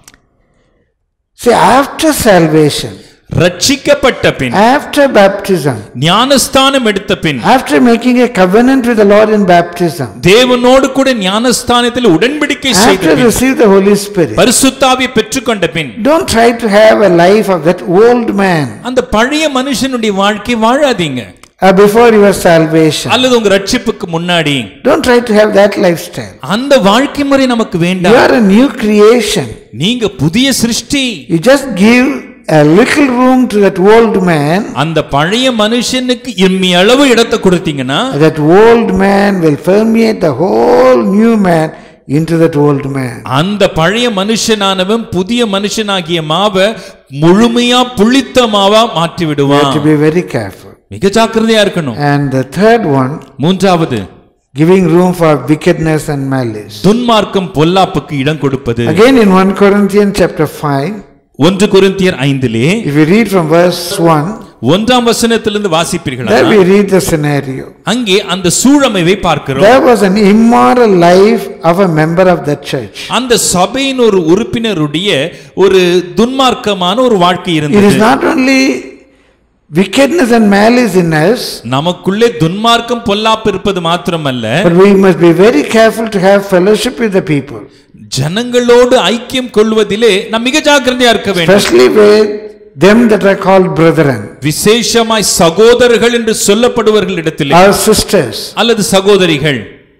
See, after salvation, ரட்சிக்கப்பட்ட பின், after baptism, ஞானஸ்தானம் எடுத்த பின், after making a covenant with the Lord in baptism, தேவனோடு கூட ஞானஸ்தானத்தில் உடன்படிக்கை செய்த after bin, receive the Holy Spirit, பரிசுத்தாவியை பெற்றுக்கொண்ட பின், don't try to have a life of that old man. அந்த பழைய மனுஷனுடைய வாழ்க்கை வாழாதீங்க. Uh, before your salvation, அல்லது உங்க ரட்சிப்புக்கு முன்னாடி don't try to have that lifestyle. அந்த வாழ்க்கை முறை நமக்கு You வேண்டாம். are a new creation. நீங்க புதிய சிருஷ்டி. You just give a little room to that old man. அந்த பழைய மனுஷனுக்கு இம்மி அளவு இடத்தை கொடுத்தீங்கன்னா, That old man will permeate the whole new man into that old man. அந்த பழைய மனுஷனானவன் புதிய மனுஷனாகிய மாவை முழுமையா புளித்த மாவா மாற்றி You விடுவான். have to be very careful. மிக ஜாக்கிரதையா இருக்கணும். And the third one, மூன்றாவது, giving room for wickedness and malice. துன்மார்க்கம் பொல்லாப்புக்கு இடம் கொடுப்பது. Again in First Corinthians chapter five, ஒன்று கொரிந்தியர் ஐந்திலே, if you read from verse one, ஒன்றாம் வசனத்திலிருந்து வாசிப்பீர்களா, there we read the scenario. அங்கே அந்த சூழமைவை பார்க்கிறோம். There was an immoral life of a member of that church. அந்த சபையின் ஒரு உறுப்பினருடைய ஒரு துன்மார்க்கமான ஒரு வாழ்க்கை It is இருந்தது. not only wickedness and malice in us, நமக்குள்ளே துன்மார்க்கம் பொல்லாப்பு இருப்பது மாத்திரமல்ல, but we must be very careful to have fellowship with the people, ஜனங்களோடு ஐக்கியம் கொள்வதிலே நாம் மிக ஜாக்கிரதையா இருக்க வேண்டும். especially with them that are called brethren, விசேஷமாய் சகோதரர்கள் என்று சொல்லப்படுவர்களிடத்திலே, our sisters. அல்லது சகோதரிகள்,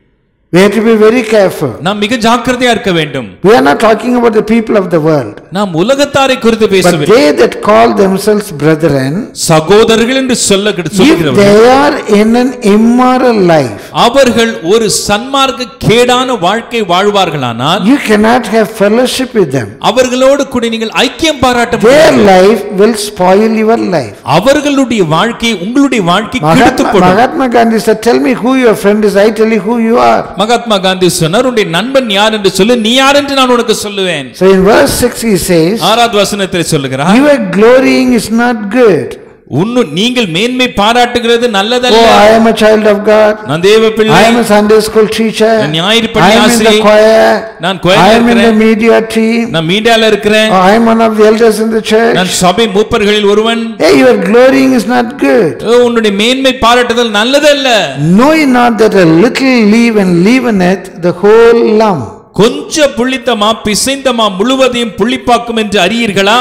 We have to be very careful. நாம் மிக ஜாக்கிரதையா இருக்க வேண்டும். We are not talking about the people of the world, நாம் உலகத்தாரை குறித்து but பேசவில்லை. they that call themselves brethren, சகோதரர்கள் என்று சொல்ல if சொல்கிறவர்கள், they are in an immoral life, அவர்கள் ஒரு சன்மார்க்க கேடான வாழ்க்கை வாழ்வார்களானால், you cannot have fellowship with them. அவர்களோடு கூட நீங்கள் ஐக்கியம் பாராட்ட Their முடியாது. life will spoil your life. அவர்களுடைய வாழ்க்கை உங்களுடைய வாழ்க்கை கெடுத்து Mahatma, போடும். Mahatma Gandhi said, tell me who your friend is, I tell you who you are. Mahatma Gandhi சொன்னார், உன்னுடைய நண்பன் யார் என்று சொல்லு, நீ யார் என்று நான் உனக்கு சொல்லுவேன். So in verse six he says, ஆறாவது வசனத்தில் சொல்லுகிறார், your glorying is not good. உன்னு நீங்கள் மேன்மை பாராட்டுகிறது நல்லதல்ல. Oh, I am a child of God. நான் தேவ பிள்ளை. I am a Sunday school teacher. நான் ஞாயிறு பள்ளி I am in the ஆசிரியர். choir. நான் I கோயில்ல am in the இருக்கிறேன். media team. நான் மீடியால இருக்கிறேன். Oh, I am one of the elders in the church. நான் சபை மூப்பர்களில் ஒருவன். Hey, your glorying is not good. ஓ, உன்னுடைய மேன்மை பாராட்டுதல் நல்லதல்ல. Know ye not that a little leaven leaveneth the whole lump? கொஞ்ச புளித்தமா பிசைந்தமா முழுவதையும் புளிப்பாக்கும் என்று அறியீர்களா?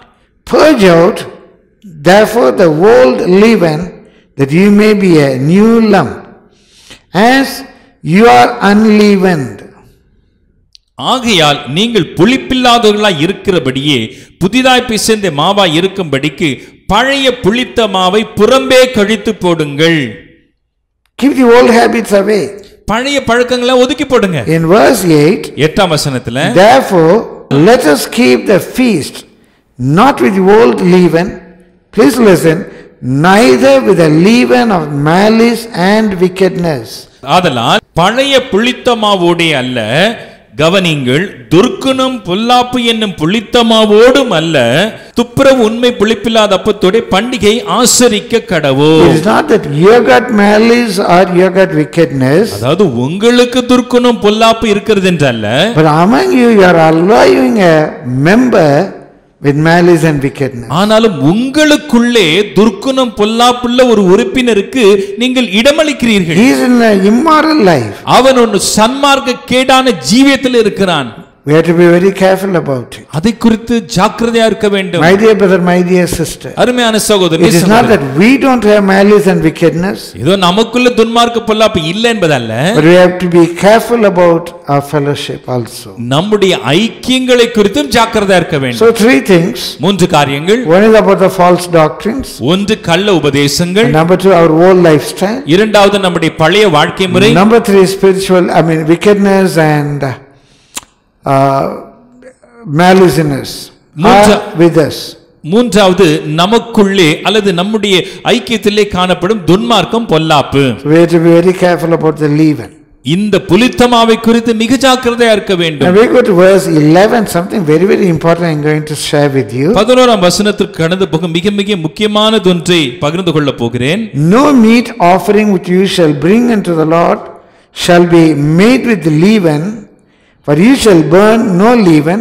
Purge out therefore the old leaven, that you may be a new lump, as you are unleavened. ஆகையால் நீங்கள் புளிப்பில்லாதவர்களாய் இருக்கிறபடியே புதிதாய் பிசைந்த மாவாய் இருக்கும்படிக்கு பழைய புளித்த மாவை புறம்பே கழித்து போடுங்கள். Keep the old habits away. பழைய பழக்கங்களை ஒதுக்கி போடுங்க. In verse eight, எட்டாம் வசனத்துல, therefore let us keep the feast not with the old leaven, please listen, neither with the leaven of malice and wickedness. ஆதலால் பழைய புளித்த மாவோடே அல்ல, கவனிங்கள், துர்க்குணம் பொல்லாப்பு என்னும் புளித்த மாவோடும் அல்ல, துப்புரவு உண்மை புளிப்பில்லாத அப்பத்தோட பண்டிகை ஆசரிக்க கடவோம். It is not that you got malice or you got wickedness. அதாவது உங்களுக்கு துர்க்குணம் பொல்லாப்பு இருக்கிறது என்றல்ல, but among you you are allowing a member with malice and wickedness. ஆனாலும் உங்களுக்குள்ளே துர்க்குணம் பொல்லாப்புள்ள ஒரு உறுப்பினருக்கு நீங்கள் இடமளிக்கிறீர்கள். He is in an immoral life. அவன் ஒரு சன்மார்க்க கேடான ஜீவியத்தில் இருக்கிறான். We have to be very careful about it. அதை குறித்து ஜாக்கிரதையா இருக்க வேண்டும். My dear brother, my dear sister, அருமையான சகோதரி, it is not that we don't have malice and wickedness. ஏதோ நமக்குள்ள துன்மார்க்க பொல்லாப்பு இல்லை என்பதல்ல, but we have to be careful about our fellowship also. நம்முடைய ஐக்கியங்களை குறித்தும் ஜாக்கிரதையா இருக்க வேண்டும். So three things. மூன்று காரியங்கள். One is about the false doctrines. ஒன்று கள்ள உபதேசங்கள். Number two, our old lifestyle. இரண்டாவது நம்முடைய பழைய வாழ்க்கை முறை. Number three, spiritual, I mean wickedness and uh, maliceness are with us. மூன்றாவது நமக்குள்ளே அல்லது நம்முடைய ஐக்கியத்திலே காணப்படும் துன்மார்க்கம் பொல்லாப்பு. So we have to be very careful about the leaven. இந்த புளித்தமாவை குறித்து மிக ஜாக்கிரதையா இருக்க வேண்டும். Now we go to verse eleven, something very very important I am going to share with you. பதினோராம் வசனத்திற்கு கடந்து போக மிக மிக முக்கியமானதொன்றை பகிர்ந்து கொள்ள போகிறேன். No meat offering which you shall bring unto the Lord shall be made with leaven, for you shall burn no leaven,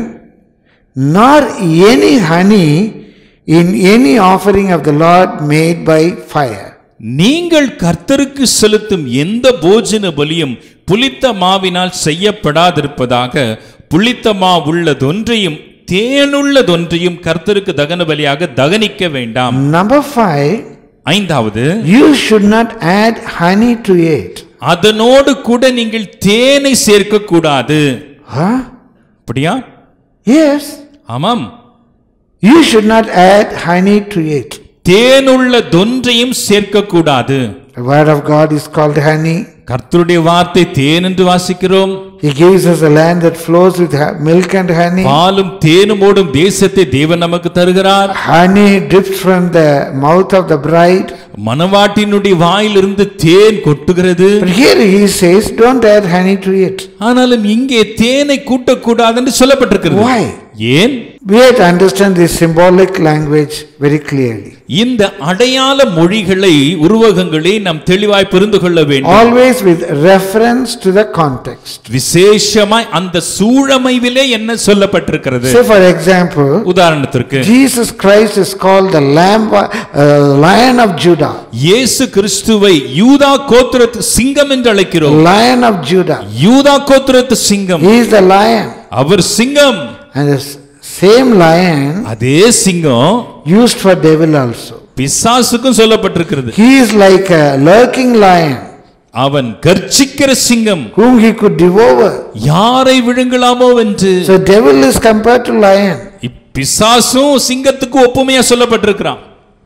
nor any honey in any offering of the Lord made by fire. நீங்கள் கர்த்தருக்கு செலுத்தும் எந்த போஜன பலியும் புளித்த மாவினால் செய்யப்படாதிருப்பதாக, புளித்த மாவுள்ளதொன்றையும் தேனுள்ளதொன்றையும் கர்த்தருக்கு தகன பலியாக தகனிக்க வேண்டாம். Number five, ஐந்தாவது, you should not add honey to it. அதனோடு கூட நீங்கள் தேனை சேர்க்க கூடாது. அப்படியா? Yes. ஆமாம். You should not add honey to it. தேனுள்ளதொன்றையும் சேர்க்க கூடாது. The word of God is called honey. கர்த்தருடைய வார்த்தை தேன் என்று வாசிக்கிறோம். He gives us a land that flows with milk and honey. பாலும் தேனும் ஓடும் தேசத்தை தேவன் நமக்கு தருகிறார். Honey drips from the mouth of the bride. மணவாட்டினுடைய வாயிலிருந்து தேன் கொட்டுகிறது. But here he says don't add honey to it. ஆனாலும் இங்கே தேனை கூட்டக்கூடாது என்று சொல்லப்பட்டிருக்கிறது. Why? ஏன்? We have to understand this symbolic language very clearly. இந்த அடையாள மொழிகளை உருவகங்களை நாம் தெளிவாய் புரிந்து கொள்ள வேண்டும். Always with reference to the context. விசேஷமாய் அந்த சூழமைவிலே என்ன சொல்லப்பட்டிருக்கிறது. Say for example, உதாரணத்திற்கு Jesus Christ is called the lamb, uh, lion of Judah. இயேசு கிறிஸ்துவை யூதா கோத்திரத்து சிங்கம் என்று அழைக்கிறோம். Lion of Judah. யூதா கோத்திரத்து சிங்கம். He is the lion. அவர் சிங்கம். And the same lion அதே சிங்கம் used for devil also. பிசாசுக்கும் சொல்லப்பட்டிருக்கிறது. He is like a lurking lion. அவன் கர்ச்சிக்கிற சிங்கம், whom he could devour. யாரை விழுங்கலாமோ என்று. So devil is compared to lion. பிசாசும் சிங்கத்துக்கு ஒப்புமையா சொல்லப்பட்டிருக்கிறான்.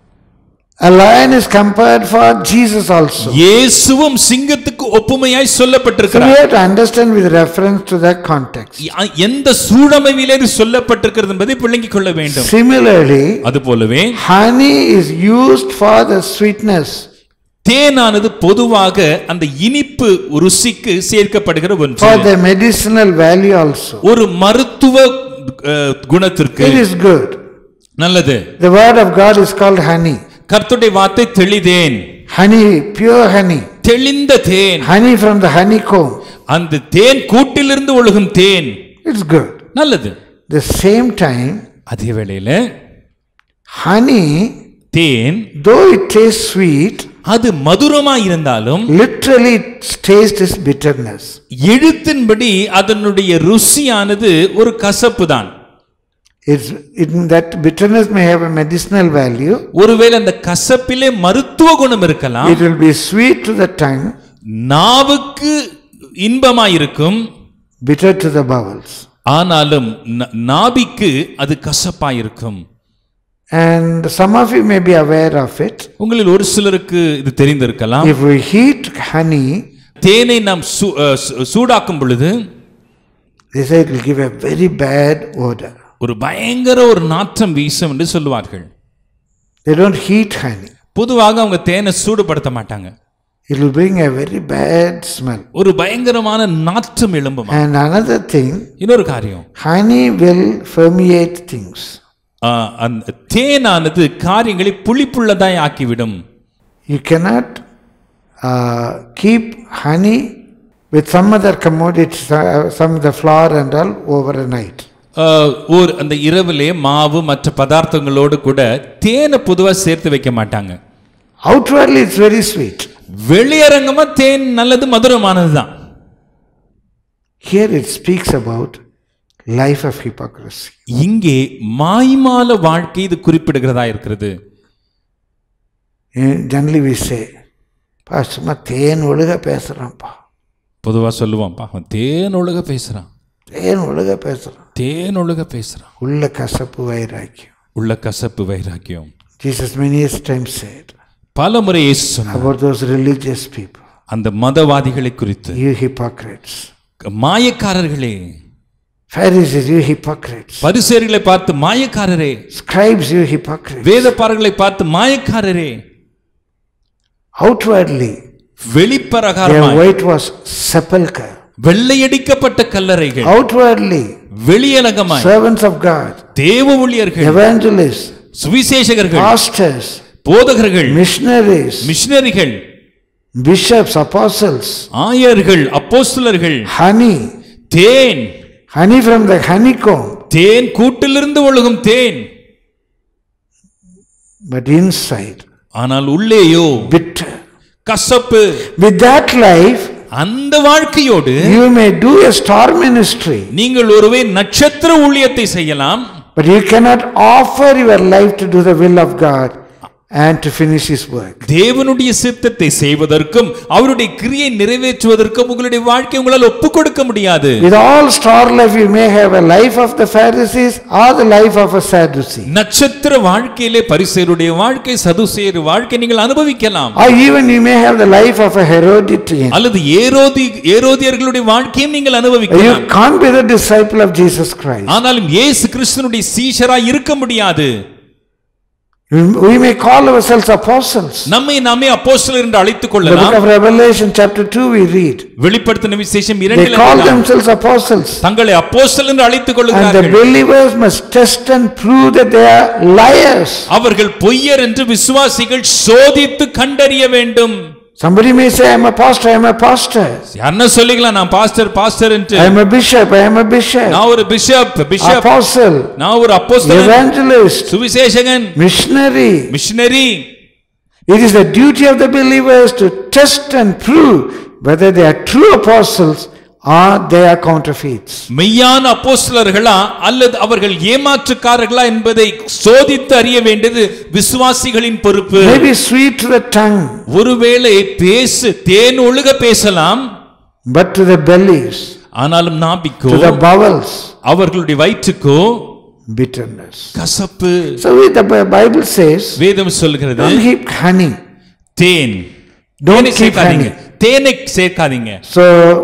A lion is compared for Jesus also. இயேசுவும் சிங்கத்துக்கு ஒப்புமையாய் சொல்லப்பட்டிருக்கிறார். So we have to understand with reference to that context. எந்த சூழமையிலே இது சொல்லப்பட்டிருக்கிறது என்பதை விளங்கிக் கொள்ள வேண்டும். Similarly, அதுபோலவே honey is used for the sweetness. தேனானது பொதுவாக அந்த இனிப்பு ருசிக்கு சேர்க்கப்படுகிற ஒன்று. For the medicinal value also. ஒரு மருத்துவ குணத்திற்கு it is good. நல்லது. The word of God is called honey. கர்த்தருடைய வார்த்தை தெளிதேன். Honey, pure honey. தெளிந்த தேன். Honey from the honeycomb. அந்த தேன் கூட்டிலிருந்து ஒழுகும் தேன். It's good. நல்லது. The same time, அதே வேளையில honey, than, though it tastes sweet, அது மதுரமாய் இருந்தாலும் literally its taste is bitterness. எழுத்தின்படி அதனுடைய ருசியானது ஒரு கசப்பு தான். It's it, that bitterness may have a medicinal value. ஒருவேளை அந்த கசப்பிலே மருத்துவ குணம் இருக்கலாம். It will be sweet to the tongue. நாவுக்கு இன்பமாயிருக்கும், bitter to the bowels. ஆனாலும் நாபிக்கு அது கசப்பாயிருக்கும். And some of you may be aware of it. உங்களில் ஒரு சிலருக்கு இது தெரிந்திருக்கலாம். If we heat honey, தேனை நாம் சூடாக்கும் பொழுது they say it will give a very bad odor. ஒரு பயங்கர ஒரு நாற்றம் வீசும் என்று சொல்லுவார்கள். They don't heat honey. பொதுவாக அவங்க தேனை சூடுபடுத்த மாட்டாங்க. It will bring a very bad smell. ஒரு பயங்கரமான நாற்றம் எழும்பும். And another thing, இன்னொரு காரியம், honey will permeate things. அந்த தேனானது காரியங்களை புளிப்புள்ளதாய் ஆக்கிவிடும். You cannot uh, keep honey with some other commodities, uh, some of the flour and all over a night. ஒரு அந்த இரவிலே மாவு மற்ற பதார்த்தங்களோடு கூட தேனை பொதுவா சேர்த்து வைக்க மாட்டாங்க. Outwardly it's very sweet. வெளியரங்கமா தேன் நல்லது, மதுரமானதுதான். Here it speaks about life of hypocrisy. இங்கே மாய்மால வாழ்க்கை இது குறிப்பிடுகிறதா இருக்கிறது. Generally we say, பா சும்மா தேன் ஒழுக பேசுறான்ப்பா. பொதுவா சொல்லுவான், பா தேன் ஒழுக பேசுறான், தேன் ஒழுக பேசுறான், தேன் ஒழுக பேசுறான். உள்ள கசப்பு வைராக்கியம், உள்ள கசப்பு வைராக்கியம். Jesus many times said, பல முறை இயேசு சொன்னார் about those religious people, அந்த மதவாதிகளை குறித்து, you hypocrites, மாயக்காரர்களே. Pharisees, you hypocrites. பரிசேயர்களை பார்த்து மாயக்காரரே. Scribes, you hypocrites. வேதபாரகர்களை பார்த்து மாயக்காரரே. Outwardly, வெளிப்பிரகாரமாய் their white was sepulchre. வெள்ளையடிக்கப்பட்ட கல்லறைகள். Outwardly, வெளியரங்கமாய் servants of God, தேவ ஊழியர்கள், evangelists, சுவிசேஷகர்கள், pastors, போதகர்கள், missionaries, மிஷனரிகள், bishops, apostles, ஆயர்கள், அப்போஸ்தலர்கள், honey, than, honey from the honeycomb, தேன் கூட்டிலிருந்து ஒழுகும் தேன். but inside, ஆனால் உள்ளேயோ bitter, கசப்பு. with that life, அந்த வாழ்க்கையோடு you may do a star ministry, நீங்கள் ஒருவே நட்சத்திர ஊழியத்தை செய்யலாம், but you cannot offer your life to do the will of God and to finish his work. தேவனுடைய சித்தத்தை செய்வதற்கும் அவருடைய கிரியை நிறைவேற்றுவதற்கும் உங்களுடைய வாழ்க்கை உங்களால் ஒப்பு கொடுக்க முடியாது. With all star life you may have a life of the Pharisees or the life of a Sadducee. நட்சத்திர வாழ்க்கையிலே பரிசேயருடைய வாழ்க்கை, சதுசேயர் வாழ்க்கை நீங்கள் அனுபவிக்கலாம். Or even you may have the life of a Herodian. அல்லது ஏரோதி ஏரோதியர்களுடைய வாழ்க்கையும் நீங்கள் அனுபவிக்கலாம். You can't be the disciple of Jesus Christ. ஆனாலும் இயேசு கிறிஸ்துவினுடைய சீஷராய் இருக்க முடியாது. We may call ourselves apostles. நம்மை நாமே அப்போஸ்தலர் என்று அழைத்துக் The கொள்ளலாம். book of Revelation chapter two we read. வெளிப்படுத்தின விசேஷம் They இரண்டில் call themselves apostles. தங்களை அப்போஸ்தலர் என்று அழைத்துக் And the கொள்கிறார்கள். believers must test and prove that they are liars. அவர்கள் பொய்யர் என்று விசுவாசிகள் சோதித்து கண்டறிய வேண்டும். Somebody may say, I am a pastor, I am a pastor. என்ன சொல்லிக்கலாம், நான் பாஸ்டர் பாஸ்டர் என்று. I am a bishop, I am a bishop. நான் ஒரு பிஷப் பிஷப். Apostle. நான் ஒரு அப்போஸ்தலன். Evangelist. சுவிசேஷகன். Missionary. Missionary. It is the duty of the believers to test and prove whether they are true apostles or they are counterfeits. மெய்யான அப்போஸ்தலர்களா அல்லது அவர்கள் ஏமாற்றுக்காரர்களா என்பதை சோதித்து அறிய வேண்டியது விசுவாசிகளின் பொறுப்பு. Maybe sweet to the tongue, ஒருவேளை பேசு தேன் ஒழுக பேசலாம், but to the bellies, ஆனாலும் நாபிக்கோ, to the bowels, அவர்களுடைய வயிற்றுக்கோ bitterness. கசப்பு. So the Bible says, வேதம் சொல்கிறது, don't heap honey. Than Don't keep சேர்க்காதீங்க, honey. தேனை சேர்க்காதீங்க. So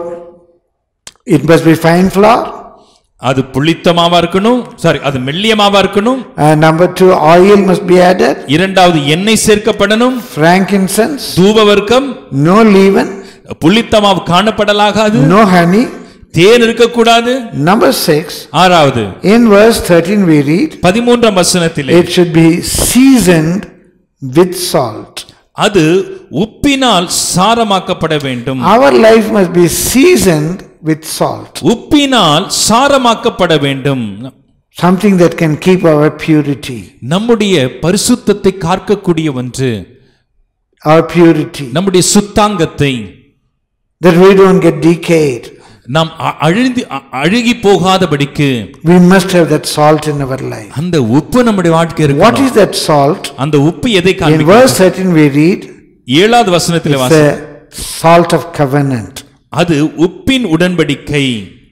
it must be fine flour. அது புளித்த மாவா இருக்கணும், சாரி அது மெல்லிய மாவா இருக்கணும். Uh, number two, oil must be added. இரண்டாவது எண்ணெய் சேர்க்கப்படணும். Frankincense. தூபவர்க்கம். No leaven. புளித்த மாவு காணப்படலாகாது. No honey. தேன் இருக்கக்கூடாது. Number six. ஆறாவது, In verse thirteen we read, பதிமூன்றாம் வசனத்திலே, it should be seasoned with salt. அது உப்பினால் சாரமாக்கப்பட வேண்டும். Our life must be seasoned with salt. உப்பினால் சாரமாக்கப்பட வேண்டும். Something that can keep our purity. நம்முடைய பரிசுத்தத்தை காக்கக்கூடிய ஒன்று. Our purity. நம்முடைய சுத்தாங்கத்தை. That we don't get decayed. நாம் அழுந்தி அழுகி போகாதபடிக்கு we must have that salt in our life. அந்த உப்பு நம்முடைய வாழ்க்கையில் இருக்கணும். What is that salt? அந்த உப்பு எதை காண்பிக்கிறது? In verse thirteen we read, ஏழாவது வசனத்திலே it's வாசி, the salt of covenant. அது உப்பின் உடன்படிக்கை.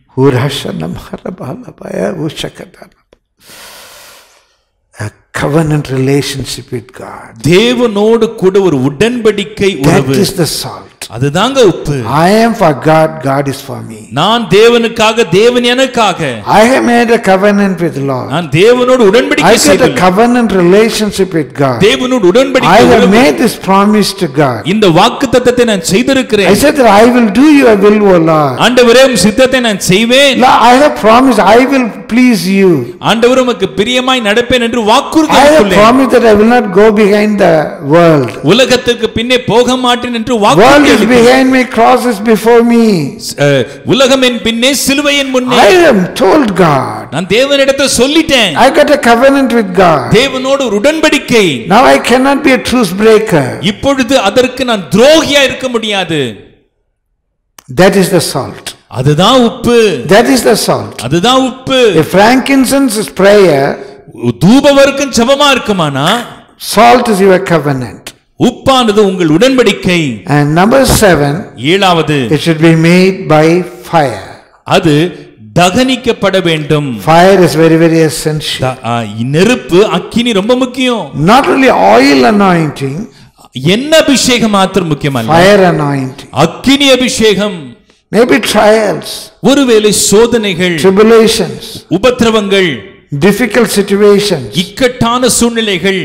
A covenant relationship with God. தேவனோடு கூட ஒரு உடன்படிக்கை உறவு. That is the salt. அதுதாங்க உப்பு. I am for God, God is for me. நான் தேவனுக்காக, தேவன் எனக்காக. I have made a covenant with the Lord. நான் தேவனோடு உடன்படிக்கை செய்தேன். I got a covenant relationship with God. தேவனோடு உடன்படிக்கை I have made this promise to God. இந்த வாக்குத்தத்தத்தை நான் செய்திருக்கிறேன். I said that I will do your will, O Lord. ஆண்டவரே உம் சித்தத்தை நான் செய்வேன். I have promised I will please you. ஆண்டவரே உமக்கு பிரியமாய் நடப்பேன் என்று வாக்குறுதி I have promised that I will not go behind the world. உலகத்துக்கு பின்னே போக மாட்டேன் என்று வாக்குறுதி. World is behind me, cross is before me. உலகம் என் பின்னே, சிலுவை என் முன்னே. I am told God. நான் தேவனிடத்தில் சொல்லிட்டேன். I got a covenant with God. தேவனோடு உடன்படிக்கை. Now I cannot be a truce breaker. இப்பொழுது அதற்கு நான் துரோகியா இருக்க முடியாது. That is the salt. அதுதான் உப்பு. That is the salt. அதுதான் உப்பு. If frankincense is prayer, தூபவர்க்கம் ஜெபமா இருக்குமானா, salt is your covenant. உப்பானது உங்கள் உடன்படிக்கை. And number seven, ஏழாவது, it should be made by fire. அது தகனிக்கப்பட வேண்டும். Fire is very very essential. நெருப்பு, அக்கினி ரொம்ப முக்கியம். Not only oil anointing, என்ன அபிஷேகம் மாத்திரம் முக்கியமல்ல, fire anointing, அக்கினி அபிஷேகம். maybe trials, ஒருவேளை சோதனைகள், tribulations, உபத்திரவங்கள், difficult situations, இக்கட்டான சூழ்நிலைகள்,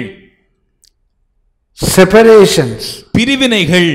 separations, பிரிவினைகள்.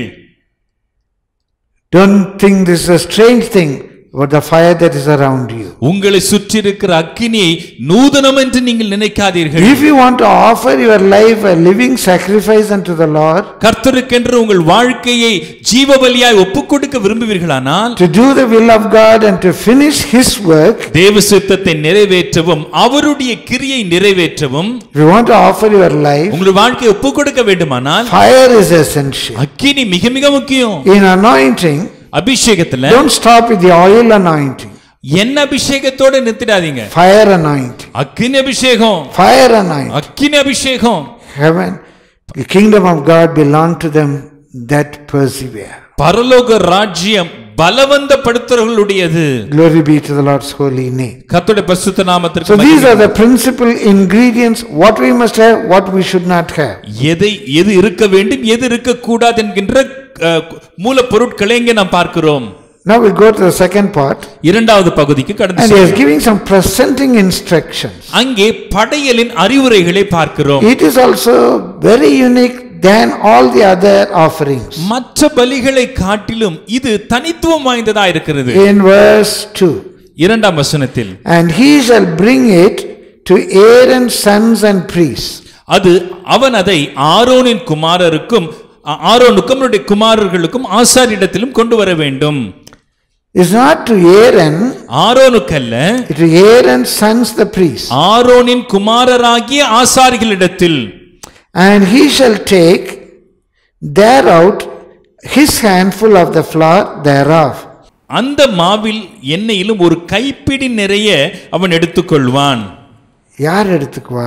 Don't think this is a strange thing about the fire that is around you. உங்களை சுற்றி இருக்கிற அக்கினியை நூதனம் என்று நீங்கள் நினைக்காதீர்கள். If you want to offer your life a living sacrifice unto the Lord, கர்த்தருக்கென்று உங்கள் வாழ்க்கையை ஜீவபலியாய் ஒப்புக்கொடுக்க விரும்புவீர்களானால், to do the will of God and to finish his work, தேவ சித்தத்தை நிறைவேற்றவும் அவருடைய கிரியை நிறைவேற்றவும், if you want to offer your life, உங்கள் வாழ்க்கையை ஒப்புக்கொடுக்க வேண்டுமானால் fire is essential. அக்கினி மிக மிக முக்கியம். In anointing, அபிஷேகத்துல don't stop with the oil anointing. என்ன அபிஷேகத்தோட நிறுத்திடாதீங்க. Fire anointing, அக்கினி அபிஷேகம். fire anointing. அக்கினி அபிஷேகம். Heaven, the kingdom of God belong to them that persevere. பரலோக ராஜ்யம் பலவந்தப்படுத்துறவர்களுடையது. Glory be to the Lord's holy name. கர்த்தருடைய பரிசுத்த நாமத்திற்கு So மகிமை. these are the principal ingredients, what we must have, what we should not have. எதை எது இருக்க வேண்டும், எது இருக்க கூடாது என்கின்ற மூல பொருட்களை இங்கே நாம் பார்க்கிறோம். Now we go to the second part. இரண்டாவது பகுதிக்கு கடந்து And he is செல்வோம். giving some presenting instructions. அங்கே படையலின் அறிவுரைகளை பார்க்கிறோம். It is also very unique than all the other offerings. மற்ற பலிகளை காட்டிலும் இது தனித்துவம் வாய்ந்ததா இருக்கிறது. In verse two, இரண்டாம் வசனத்தில், and he shall bring it to Aaron's sons and priests. அது அவன் அதை ஆரோனின் குமாரருக்கும் ஆரோனுக்கும் அவருடைய குமாரர்களுக்கும் ஆசாரியிடத்திலும் கொண்டு வர வேண்டும். It's not to Aaron, ஆரோனுக்கல்ல, to Aaron's sons the priests. ஆரோனின் குமாரராகிய ஆசாரிகளிடத்தில். And he shall take thereout his handful of the flour thereof. அந்த மாவில் எண்ணெயிலும் ஒரு கைப்பிடி நிறைய அவன் எடுத்துக்கொள்வான். யார் எடுத்துக்குவா?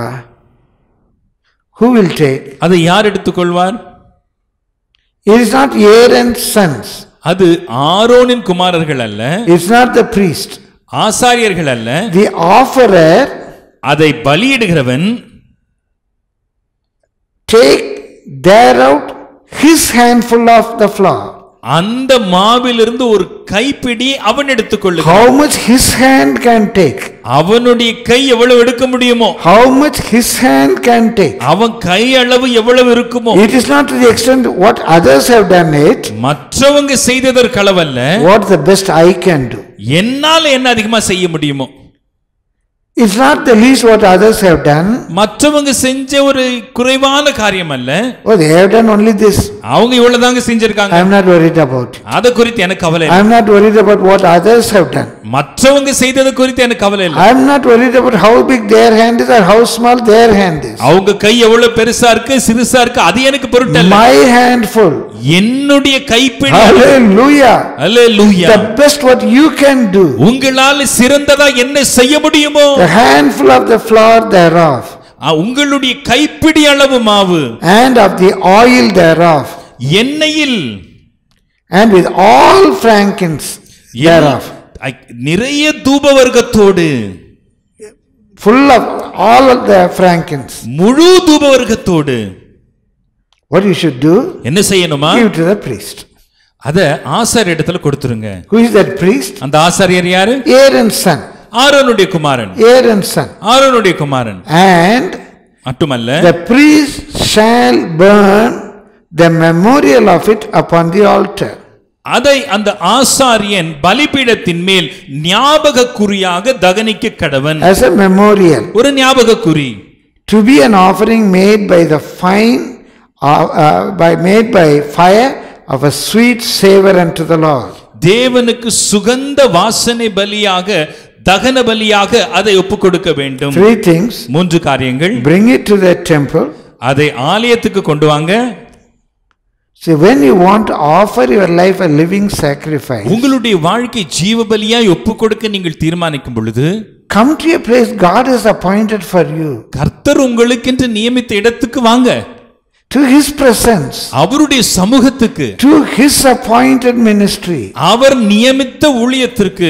Who will take? அதை யார் எடுத்துக்கொள்வார்? It is not Aaron's sons. அது ஆரோனின் குமாரர்கள் அல்ல. It's not the priest. ஆசாரியர்கள் அல்ல. The offerer, அதை பலியிடுகிறவன், take thereout his handful of the flour. அந்த மாவிலிருந்து ஒரு கைப்பிடி அவன் எடுத்துக்கொள்ளுகிறான். How much his hand can take? அவனுடைய கை எவ்வளவு எடுக்க முடியுமோ, how much his hand can take, அவன் கை அளவு எவ்வளவு இருக்குமோ. it is not to the extent what others have done it, மற்றவங்க செய்ததற்கு அளவல்ல, what the best I can do. என்னால என்ன அதிகமா செய்ய முடியுமோ. It's not the least what others have done. மற்றவங்க செஞ்ச ஒரு குறைவான காரியம் அல்ல. Oh, they have done only this. அவங்க இவ்வளவுதாங்க செஞ்சிருக்காங்க. I am not worried about it. அத குறித்து எனக்கு கவலை இல்லை. I am not worried about what others have done. மற்றவங்க செய்தது குறித்து எனக்கு கவலை இல்லை. I am not worried about how big their hand is or how small their hand is. அவங்க கை எவ்வளவு பெருசா இருக்கு சிறுசா இருக்கு அது எனக்கு பொருட்டல்ல. My handful, என்னுடைய கைப்பிடி. hallelujah, hallelujah, the best what you can do, உங்களால் சிறந்ததா என்ன செய்ய முடியுமோ, the handful of the flour thereof, உங்களுடைய கைப்பிடி அளவு மாவு, and of the oil thereof, எண்ணெயில், and with all frankincense thereof. நிறைய தூபவர்க்கத்தோடு, full of all of the frankincense. முழு தூபவர்க்கத்தோடு. What you should do? என்ன செய்யணுமா? Give to the priest. அத ஆசாரியரிடத்துல கொடுத்துருங்க. Who is that priest? அந்த ஆசாரியர் யாரு? Aaron's son. ஆரோனுடைய குமாரன். Aaron's son. ஆரோனுடைய குமாரன். And மட்டுமல்ல, the priest shall burn the memorial of it upon the altar. அதை அந்த ஆசாரியன் பலிபீடத்தின் மேல் ஞாபக குறியாக தகனிக்க கடவன். As a memorial. ஒரு ஞாபக குறி. To be an offering made by the fine uh, uh, by made by fire of a sweet savor unto the Lord. தேவனுக்கு சுகந்த வாசனை பலியாக, தகன பலியாக அதை ஒப்புக் கொடுக்க வேண்டும். Three things. மூன்று காரியங்கள். Bring it to the temple. அதை ஆலயத்துக்கு கொண்டு வாங்க. See, when you want to offer your life a living sacrifice, உங்களுடைய வாழ்க்கை ஜீவ பலியாய் ஒப்புக் கொடுக்க நீங்கள் தீர்மானிக்கும் பொழுது, come to a place God has appointed for you. கர்த்தர் உங்களுக்கென்று நியமித்த இடத்துக்கு வாங்க. To his presence. அவருடைய சமூகத்துக்கு. To his appointed ministry. அவர் நியமித்த ஊழியத்திற்கு.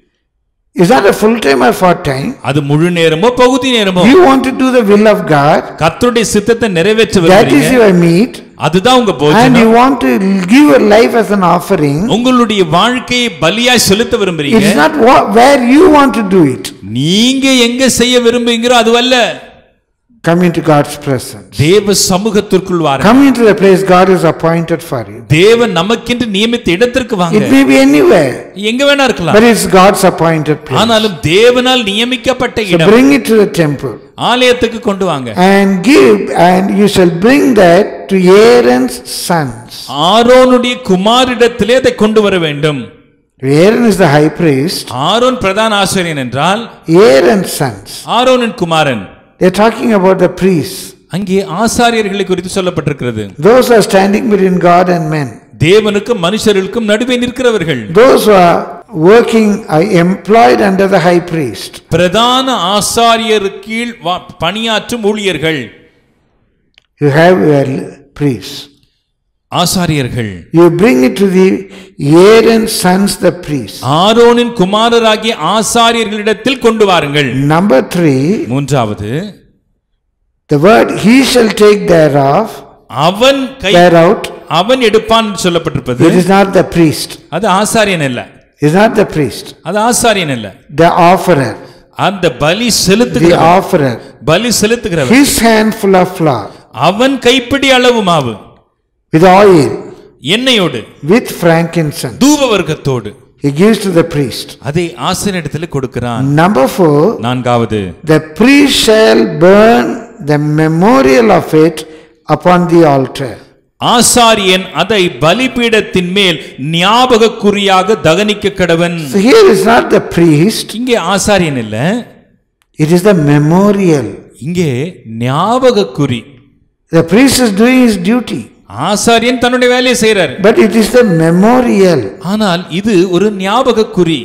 Is that a full time or part time? அது முழு நேரமோ பகுதி நேரமோ? You want to do the will of God. கர்த்தருடைய சித்தத்தை நிறைவேற்ற விரும்புறீங்க. That is your meat. அதுதான் உங்க போஜனம். And you want to give your life as an offering. உங்களுடைய வாழ்க்கையை பலியாய் செலுத்த விரும்புறீங்க. It's not what, where you want to do it. நீங்க எங்க செய்ய விரும்புகிறீங்களோ அதுவல்ல. Come into God's presence. தேவ சமூகத்திற்குள் வாருங்கள். Come into the place God has appointed for you. தேவன் நமக்கென்று நியமித்த இடத்திற்கு வாங்க. It may be anywhere. எங்க வேணா இருக்கலாம். But it's God's appointed place. ஆனாலும் தேவனால் நியமிக்கப்பட்ட இடம். So bring it to the temple. ஆலயத்துக்கு கொண்டு வாங்க. And give, and you shall bring that to Aaron's sons. ஆரோனுடைய குமாரிடத்திலே அதை கொண்டு வர வேண்டும். Aaron is the high priest. Aaron பிரதான ஆசாரியன் என்றால் Aaron's sons. ஆரோனின் குமாரன். They're talking about the priests. அங்கே ஆசாரியர்களை குறித்து சொல்லப்பட்டிருக்கிறது. Those are standing between God and men. தேவனுக்கும் மனுஷர்களுக்கும் நடுவே நிற்கிறவர்கள். Those who are working, are employed under the high priest. பிரதான ஆசாரியர் கீழ் பணியாற்றும் ஊழியர்கள். You have your priests. ஆசாரியர்கள். You bring it to the Aaron's sons, the priests. ஆரோனின் குமாரராகிய ஆசாரியர்களிடத்தில் கொண்டு வாருங்கள். Number three. மூன்றாவது, the word he shall take thereof. அவன் கை thereout. அவன் எடுப்பான் சொல்லப்பட்டிருப்பது. It is not the priest. அது ஆசாரியன் அல்ல. It is not the priest. அது ஆசாரியன் அல்ல. The offerer. அந்த பலி செலுத்துகிறவன். The offerer. பலி செலுத்துகிறவன். His handful of flour. அவன் கைப்பிடி அளவு மாவு. With oil. எண்ணெயோடு. With frankincense. தூபவர்க்கத்தோடு. He gives to the priest. அதை ஆசாரியனிடத்தில் கொடுக்கிறான். Number four. நான்காவது, the priest shall burn the memorial of it upon the altar. ஆசாரியன் அதை பலிபீடத்தின் மேல் ஞாபக குறியாக தகனிக்க கடவன். So here is not the priest. இங்கே ஆசாரியன் இல்ல. It is the memorial. இங்கே ஞாபக குறி. The priest is doing his duty. ஆசாரியன் தன்னுடைய வேலையை செய்றார். But it is the memorial. ஆனால் இது ஒரு ஞாபக குறி.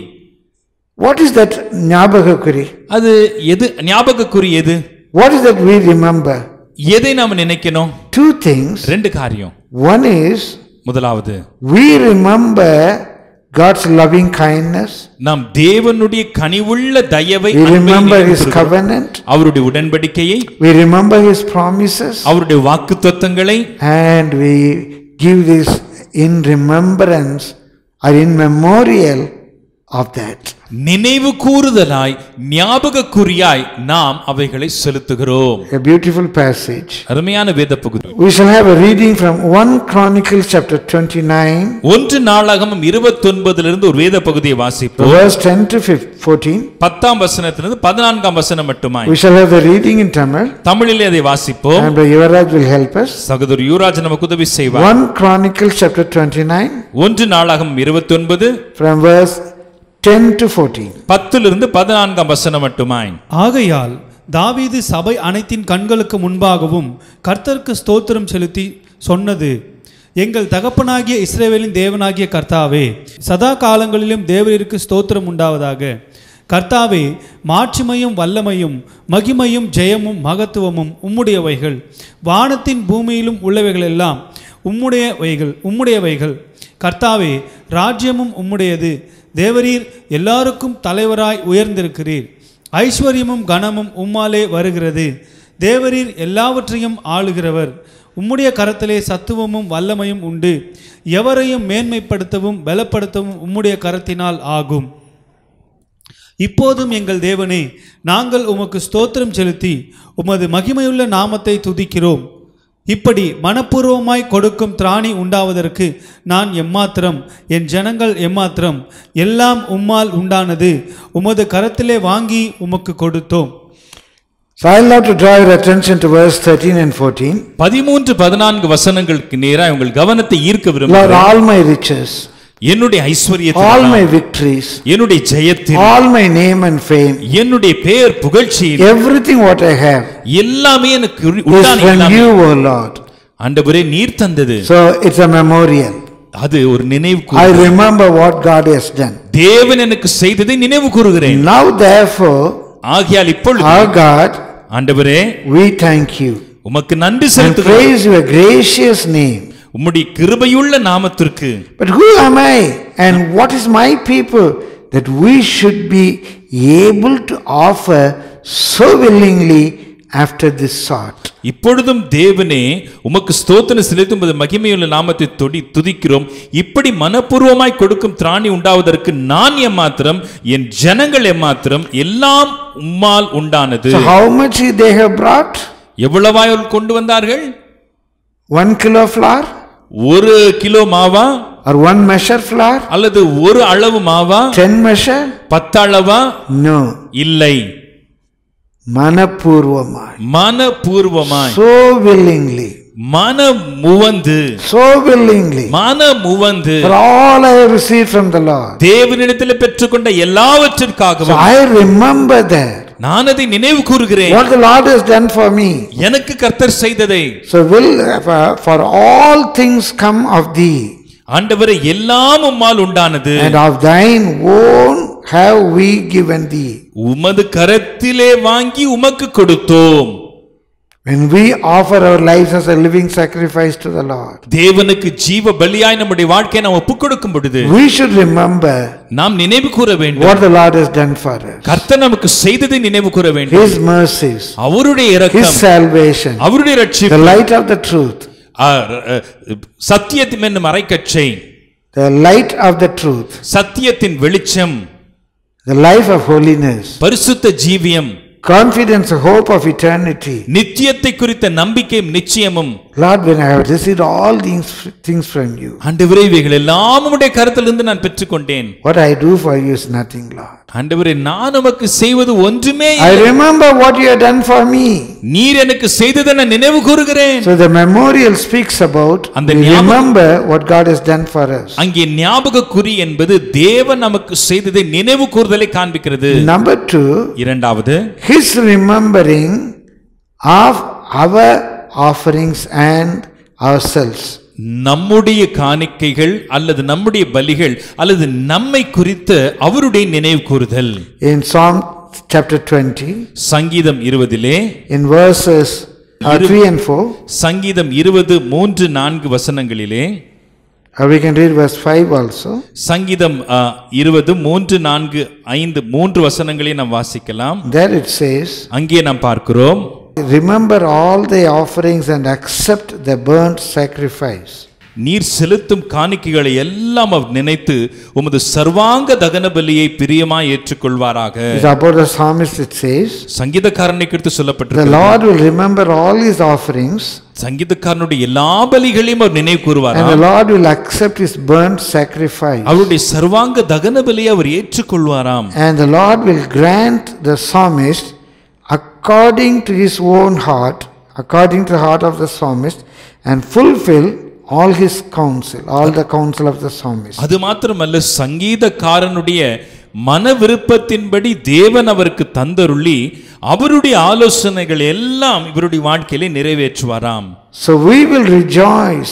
What is that ஞாபக குறி? அது எது ஞாபக குறி எது? What is that we remember? எதை நாம் நினைக்கணும்? Two things. ரெண்டு காரியம். One is, முதலாவது, we remember God's loving kindness. நாம் தேவனுடைய கனிவுள்ள தயவை, we remember his covenant. அவருடைய உடன்படிக்கையை, we remember his promises. அவருடைய வாக்குத்தத்தங்களை, and we give this in remembrance or in memorial of that. நினைவு கூறுதலாய் ஞாபக குறியாய் நாம் அவைகளை செலுத்துகிறோம். A beautiful passage. அருமையான வேத பகுதி. We shall have a reading from First Chronicles chapter twenty-nine. ஒன்று நாளாகமம் இருபத்தொன்பதிலிருந்து ஒரு வேத பகுதியை வாசிப்போம். Verse ten to fourteen. பத்தாம் வசனத்திலிருந்து பதினான்காம் வசனம் மட்டுமாய். We shall have the reading in Tamil. தமிழிலே அதை வாசிப்போம். And Yuvraj will help us. சகோதரர் யுவராஜ் நமக்கு உதவி செய்வார். First Chronicles chapter twenty-nine. ஒன்று நாளாகமம் இருபத்தொன்பது from verse ten to fourteen. பத்திலிருந்து பதினான்காம் வசனம் மட்டுமாய். ஆகையால் தாவீது சபை அனைத்தின் கண்களுக்கு முன்பாகவும் கர்த்தருக்கு ஸ்தோத்திரம் செலுத்தி சொன்னது, எங்கள் தகப்பனாகிய இஸ்ரவேலின் தேவனாகிய கர்த்தாவே, சதா காலங்களிலும் தேவருக்கு ஸ்தோத்திரம் உண்டாவதாக. கர்த்தாவே, மாட்சிமையும் வல்லமையும் மகிமையும் ஜெயமும் மகத்துவமும் உம்முடையவைகள். வானத்தின் பூமியிலும் உள்ளவைகள் எல்லாம் உம்முடையவைகள் உம்முடையவைகள் கர்த்தாவே, ராஜ்யமும் உம்முடையது. தேவரீர் எல்லாருக்கும் தலைவராய் உயர்ந்திருக்கிறீர். ஐஸ்வர்யமும் கனமும் உம்மாலே வருகிறது. தேவரீர் எல்லாவற்றையும் ஆளுகிறவர். உம்முடைய கரத்திலே சத்துவமும் வல்லமையும் உண்டு. எவரையும் மேன்மைப்படுத்தவும் பலப்படுத்தவும் உம்முடைய கரத்தினால் ஆகும். இப்போதும் எங்கள் தேவனே, நாங்கள் உமக்கு ஸ்தோத்திரம் செலுத்தி உமது மகிமையுள்ள நாமத்தை துதிக்கிறோம். இப்படி மனப்பூர்வமாய் கொடுக்கும் திராணி உண்டாவதற்கு நான் எம்மாத்திரம், என் ஜனங்கள் எம்மாத்திரம்? எல்லாம் உம்மால் உண்டானது. உமது கரத்திலே வாங்கி உமக்கு கொடுத்தோம். So I love to draw your attention to verse thirteen and fourteen. பதிமூன்று பதினான்கு வசனங்களுக்கு நேராக உங்கள் கவனத்தை ஈர்க்க Lord, விரும்புகிறேன். all my riches, என்னுடைய all ஐஸ்வர்யத்தினால், my victories, என்னுடைய ஜெயத்தில், all my name and fame, என்னுடைய பெயர் புகழ்ச்சியில், everything what I have எல்லாமே எனக்கு is உண்டான from எல்லாமே you, O Lord. ஆண்டவரே நீர் தந்தது. So it's a memorial. அது ஒரு நினைவு I கூறு. remember what God has done. தேவன் எனக்கு செய்ததை நினைவு கூறுகிறேன். Now therefore, ஆகையால் இப்பொழுது our God, ஆண்டவரே we thank you உமக்கு நன்றி and செலுத்துகிறோம். praise your gracious name. உம்முடைய கிருபையுள்ள நாமத்திற்கு. But who am I and what is my people that we should be able to offer so willingly after this sort? இப்பொழுதும் தேவனே உமக்கு ஸ்தோத்திரம் செலுத்தும் போது மகிமையுள்ள நாமத்தை தொடி துதிக்கிறோம். இப்படி மனப்பூர்வமாய் கொடுக்கும் திராணி உண்டாவதற்கு நான் எம்மாத்திரம், என் ஜனங்கள் எம்மாத்திரம்? எல்லாம் உம்மால் உண்டானது. So how much they have brought? எவ்வளவாய் கொண்டு வந்தார்கள்? One kilo flour ஒரு கிலோ மாவா, or one measure flour? அல்லது ஒரு அளவு மாவா, Ten measure? பத்து அளவா? No. இல்லை, Manapurvamai. மனப்பூர்வமாய், So willingly. மன முவந்து, So willingly. மன முவந்து For all I have received from the Lord. தேவனிடத்தில் பெற்றுக்கொண்ட So எல்லாவற்றிற்காகவும் I remember that. நான் அதை நினைவு கூறுகிறேன். What the Lord has done for me. எனக்கு கர்த்தர் செய்ததை. So will for all things come of thee. ஆண்டவரே எல்லாம் உம்மால் உண்டானது. And of thine own have we given thee. உமது கரத்திலே வாங்கி உமக்கு கொடுத்தோம். When we offer our lives as a living sacrifice to the Lord, தேவனுக்கு ஜீவ பலியாய் நம்முடைய வாழ்க்கையை நாம் ஒப்புக் கொடுக்கும் பொழுது we should remember நாம் நினைவு கூற வேண்டும். what the Lord has done for us. கர்த்தர் நமக்கு செய்ததை நினைவு கூற வேண்டும். His mercies, அவருடைய His இரக்கம், salvation, அவருடைய the ரட்சிப்பு, light of the truth, சத்தியத்தின் என்னும் மறைக்கச்சை, the light of the truth, சத்தியத்தின் வெளிச்சம், the life of holiness, பரிசுத்த ஜீவியம், confidence, hope of eternity. நித்தியத்தை குறித்த நம்பிக்கையும் நிச்சயமும். Lord, when I have received all these things from you, ஆண்டவரே இவைகள் எல்லாம் உம்முடைய கரத்திலிருந்து நான் பெற்றுக்கொண்டேன். what I do for you is nothing, Lord. ஆண்டவரே நான் உமக்கு செய்வது ஒன்றுமே I இல்லை. remember what you have done for me. நீர் எனக்கு செய்ததை நான் நினைவு கூறுகிறேன். So the memorial speaks about, அந்த we ஞாபகம்- remember what God has done for us. அங்கே ஞாபக குறி என்பது தேவன் நமக்கு செய்ததை நினைவு கூறுதலை காண்பிக்கிறது. Number two, இரண்டாவது, His remembering of our offerings and ourselves. நம்முடைய காணிக்கைகள் அல்லது நம்முடைய பலிகள் அல்லது நம்மை குறித்த அவருடைய நினைவு கூறுதல். In Psalm chapter twenty, சங்கீதம் இருபதிலே in verses uh, three and four, சங்கீதம் இருபது மூன்று நான்கு வசனங்களிலே, or we can read verse five also. சங்கீதம் இருபது மூன்று நான்கு ஐந்து மூன்று வசனங்களை நாம் வாசிக்கலாம். There it says, அங்கே நாம் பார்க்கிறோம், remember all the offerings and accept the burnt sacrifice. நீர் செலுத்தும் காணிக்கைகளை எல்லாம் அவர் நினைத்து உமது சர்வாங்க தகன பலியை பிரியமாய் ஏற்றுக்கொள்வாராக. It's about the psalmist, it says, சங்கீதக்காரனை குறித்து the சொல்லப்பட்டிருக்கிறது. Lord will remember all his offerings சங்கீதக்காரனுடைய எல்லா பலிகளையும் அவர் நினைவு and the கூறுவாராம். Lord will accept his burnt sacrifice. அவருடைய சர்வாங்க தகன பலியை அவர் ஏற்றுக்கொள்வாராம். And the Lord will grant the psalmist according to his own heart, according to the heart of the psalmist, and fulfill all his counsel, all the counsel of the psalmist. அது மாத்திரமல்ல, சங்கீதக்காரனுடைய மன விருப்பத்தின்படி தேவன் அவருக்கு தந்தருளி அவருடைய ஆலோசனைகள் எல்லாம் இவருடைய வாழ்க்கையிலே நிறைவேற்றுவாராம். So we will rejoice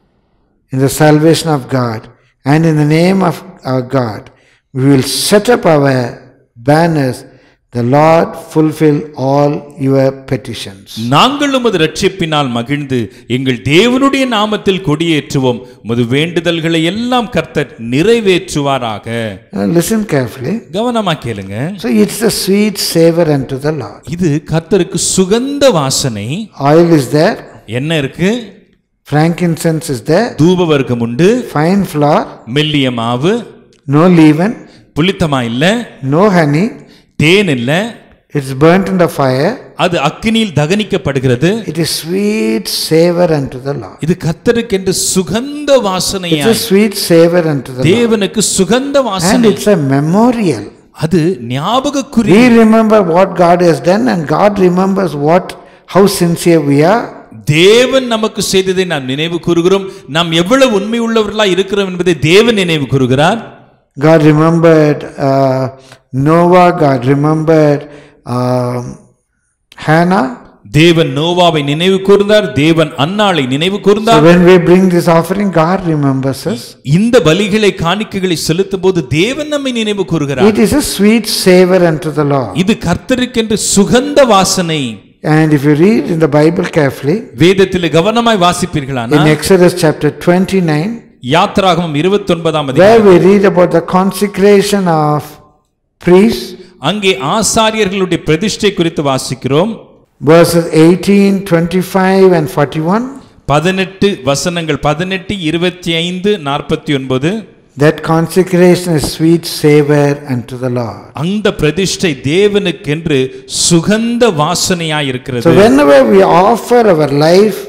in the salvation of God, and in the name of our God we will set up our banners the Lord fulfill all your petitions. நாங்கள் உமது இரட்சிப்பினால் மகிழ்ந்து எங்கள் தேவனுடைய நாமத்தில் கொடியேற்றுவோம். உமது வேண்டுதல்களை எல்லாம் கர்த்தர் நிறைவேற்றுவாராக. Now listen carefully. கவனமா கேளுங்க. So it's a sweet savor unto the Lord. இது கர்த்தருக்கு சுகந்த வாசனை. Oil is there. என்ன இருக்கு? Frankincense is there. தூபவர்க்கம் உண்டு. Fine flour. மெல்லிய மாவு. No leaven. புளித்தமா இல்ல. No honey. தேன் இல்ல. It's burnt in the fire. அது அக்கினியில் தகனிக்கப்படுகிறது. It is sweet savor unto the Lord. இது கர்த்தருக்கு என்று சுகந்த வாசனையா. It's a sweet savor unto the Lord. தேவனுக்கு சுகந்த வாசனை. And it's a memorial. அது ஞாபகக்குறி. We remember what God has done and God remembers what how sincere we are. தேவன் நமக்கு செய்ததை நாம் நினைவு கூறுகிறோம். நாம் எவ்வளவு உண்மை உள்ளவர்களாய் இருக்கிறோம் என்பதை தேவன் நினைவு கூறுகிறார். God remembered uh, Noah, God remembered uh, Hannah. தேவன் நோவாவை நினைவு கூர்ந்தார். தேவன் அன்னாளை நினைவு கூர்ந்தார். So when we bring this offering, God remembers us. இந்த பலிகளை காணிக்கைகளை செலுத்தும்போது தேவன் நம்மை நினைவு கூறுகிறார். It is a sweet savor unto the Lord. இது கர்த்தருக்கென்று சுகந்த வாசனை. And if you read in the Bible carefully, வேதத்தில் கவனமாய் வாசிப்பீர்களானால் in Exodus chapter twenty-nine, யாத்ராகமம் இருபத்தி ஒன்பதாம் where அதிகாரம், we read about the consecration of priests, அங்கே ஆசாரியர்களுடைய பிரதிஷ்டை குறித்து வாசிக்கிறோம். verses eighteen, twenty-five and forty-one. பதினெட்டு வசனங்கள் பதினெட்டு இருபத்தி ஐந்து நாற்பத்தி ஒன்பது. That consecration is sweet savor unto the Lord. அந்த பிரதிஷ்டை தேவனுக்கென்று சுகந்த வாசனையாய் இருக்கிறது. So whenever we offer our life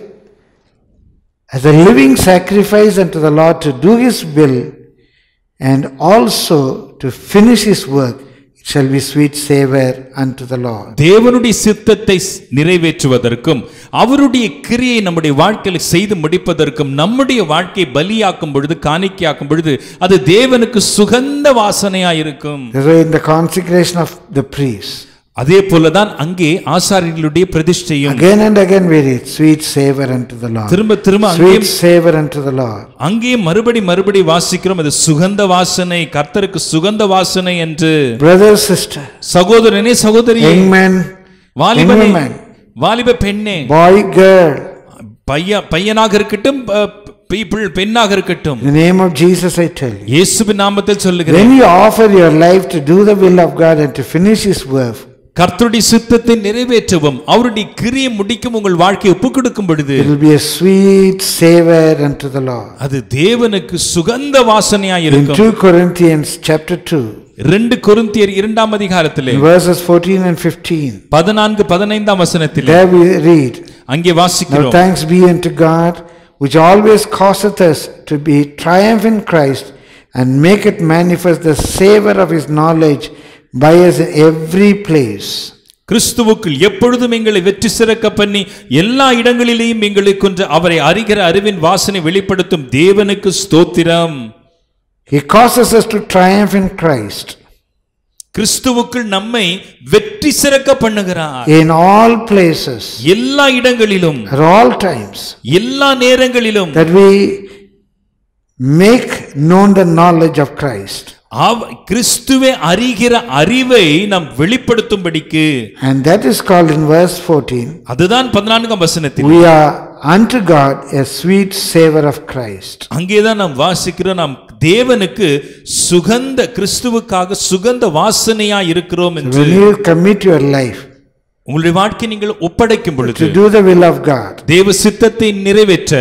as a living sacrifice unto the Lord to do His will and also to finish His work, it shall be sweet savor unto the Lord. தேவனுடைய சித்தத்தை நிறைவேற்றுவதற்கும் அவருடைய கிரியை நம்முடைய வாழ்க்கையில் செய்து முடிப்பதற்கும் நம்முடைய வாழ்க்கையை பலியாக்கும் பொழுது காணிக்கையாக்கும் பொழுது அது தேவனுக்கு சுகந்த வாசனையாய் இருக்கும். So in the consecration of the priests, அதே போலதான் அங்கே ஆசாரியர்களுடைய பிரதிஷ்டையும் again and again we read sweet savor unto the Lord. திரும்ப திரும்ப அங்கே Sweet savor unto the Lord. அங்கே மறுபடி மறுபடி வாசிக்கிறோம். அது சுகந்த வாசனை, கர்த்தருக்கு சுகந்த வாசனை என்று. Brother, sister, சகோதரனே சகோதரியே, young man, வாலிபனே, young woman, வாலிப பெண்ணே, boy, girl, பைய பையனாக இருக்கட்டும் பீப்பிள் பெண்ணாக இருக்கட்டும், in the name of Jesus I tell you, இயேசுவின் நாமத்தில் சொல்லுகிறேன், when you offer your life to do the will of God and to finish His work, கர்த்தருடைய சித்தத்தை நிறைவேற்றவும் அவருடைய கிரியை முடிக்கும் உங்கள் வாழ்க்கையை ஒப்புக் கொடுக்கும் பொழுது it will be a sweet savor unto the Lord. அது தேவனுக்கு சுகந்த வாசனையாய் In இருக்கும். two Corinthians chapter two, ரெண்டு கொரிந்தியர் இரண்டாம் அதிகாரத்திலே in verses fourteen and fifteen, பதினான்கு பதினைந்தாம் வசனத்திலே there we read, அங்கே now வாசிக்கிறோம். thanks be unto God, which always causeth us to be triumph in Christ, and maketh manifest the savor of His knowledge by us in every place. கிறிஸ்துவுக்குள் எப்பொழுதும் எங்களை வெற்றி சிறக்க பண்ணி எல்லா இடங்களிலேயும் எங்களை கொன்று அவரை அறிகிற அறிவின் வாசனை வெளிப்படுத்தும் தேவனுக்கு ஸ்தோத்திரம். He causes us to triumph in Christ. கிறிஸ்துவுக்குள் நம்மை வெற்றி சிறக்க பண்ணுகிறார். In all places, எல்லா இடங்களிலும், at all times, எல்லா நேரங்களிலும் that we make known the knowledge of Christ. கிறிஸ்துவை அறிகிற அறிவை நாம் வெளிப்படுத்தும்படிக்கு. And that is called in verse fourteen, அதுதான் பதினான்காம் வசனத்தில் we are unto God a sweet savor of Christ. அங்கேதான் நாம் வாசிக்கிறோம், நாம் தேவனுக்கு சுகந்த கிறிஸ்துவுக்காக சுகந்த வாசனையா இருக்கிறோம் என்று. When you commit your life உங்களுடைய வாழ்க்கை நீங்கள் ஒப்படைக்கும் பொழுது to do the will of God, தேவ சித்தத்தை நிறைவேற்ற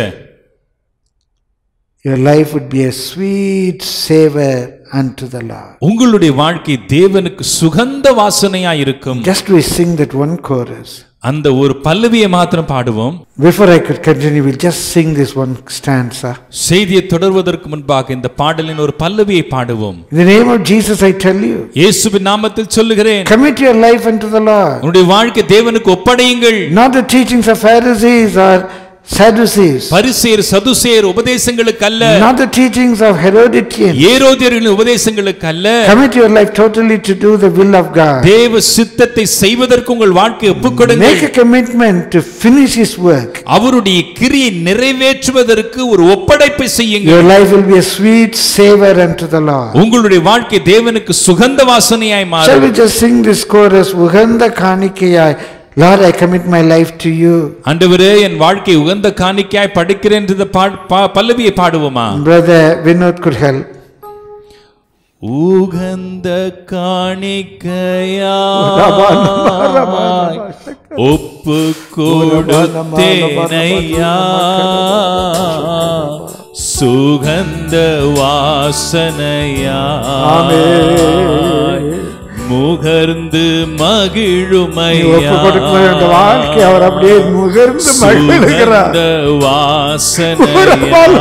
your life would be a sweet savor unto the Lord. உங்களுடைய வாழ்க்கை தேவனுக்கு சுகந்த வாசனையா இருக்கும். Just we sing that one chorus. அந்த ஒரு பல்லவியை மாத்திரம் பாடுவோம். Before I could continue, we'll just sing this one stanza. செய்தியை தொடர்வதற்கு முன்பாக இந்த பாடலின் ஒரு பல்லவியை பாடுவோம். In the name of Jesus I tell you, இயேசுவின் நாமத்தில் சொல்லுகிறேன், commit your life unto the Lord. உங்களுடைய வாழ்க்கை தேவனுக்கு ஒப்படையுங்கள். Not the teachings of Pharisees or Sadducees, பரிசேயர் சதுசேயர் உபதேசங்களுக்கு அல்ல, not the teachings of Herodians. ஏரோதியர்களின் உபதேசங்களுக்கு அல்ல. Commit your life totally to do the will of God. தேவ சித்தத்தை செய்வதற்கு உங்கள் வாழ்க்கையை ஒப்புக்கொடுங்கள். Make a commitment to finish His work. அவருடைய கிரியை நிறைவேற்றுவதற்கு ஒரு ஒப்படை படைப்பை செய்யுங்கள். Your life will be a sweet savor unto the Lord. உங்களுடைய வாழ்க்கை தேவனுக்கு சுகந்த வாசனையாய் Shall மாறும். we just sing this chorus? உகந்த காணிக்கையாய், Lord, I commit my life to you. ஆண்டவரே, என் வாழ்க்கை உகந்த காணிக்கையாய் படைக்கிறேன் என்று பல்லவியை பாடுவோமா? Brother Vinod could help. உகந்த காணிக்கையாய் ஒப்பு கொடுத்தேனையா, சுகந்த வாசனையா முகர்ந்து மகிழுமையா, வாழ்க்கை அவர் அப்படியே முகர்ந்து மகிழ்கிறார். வாசனையா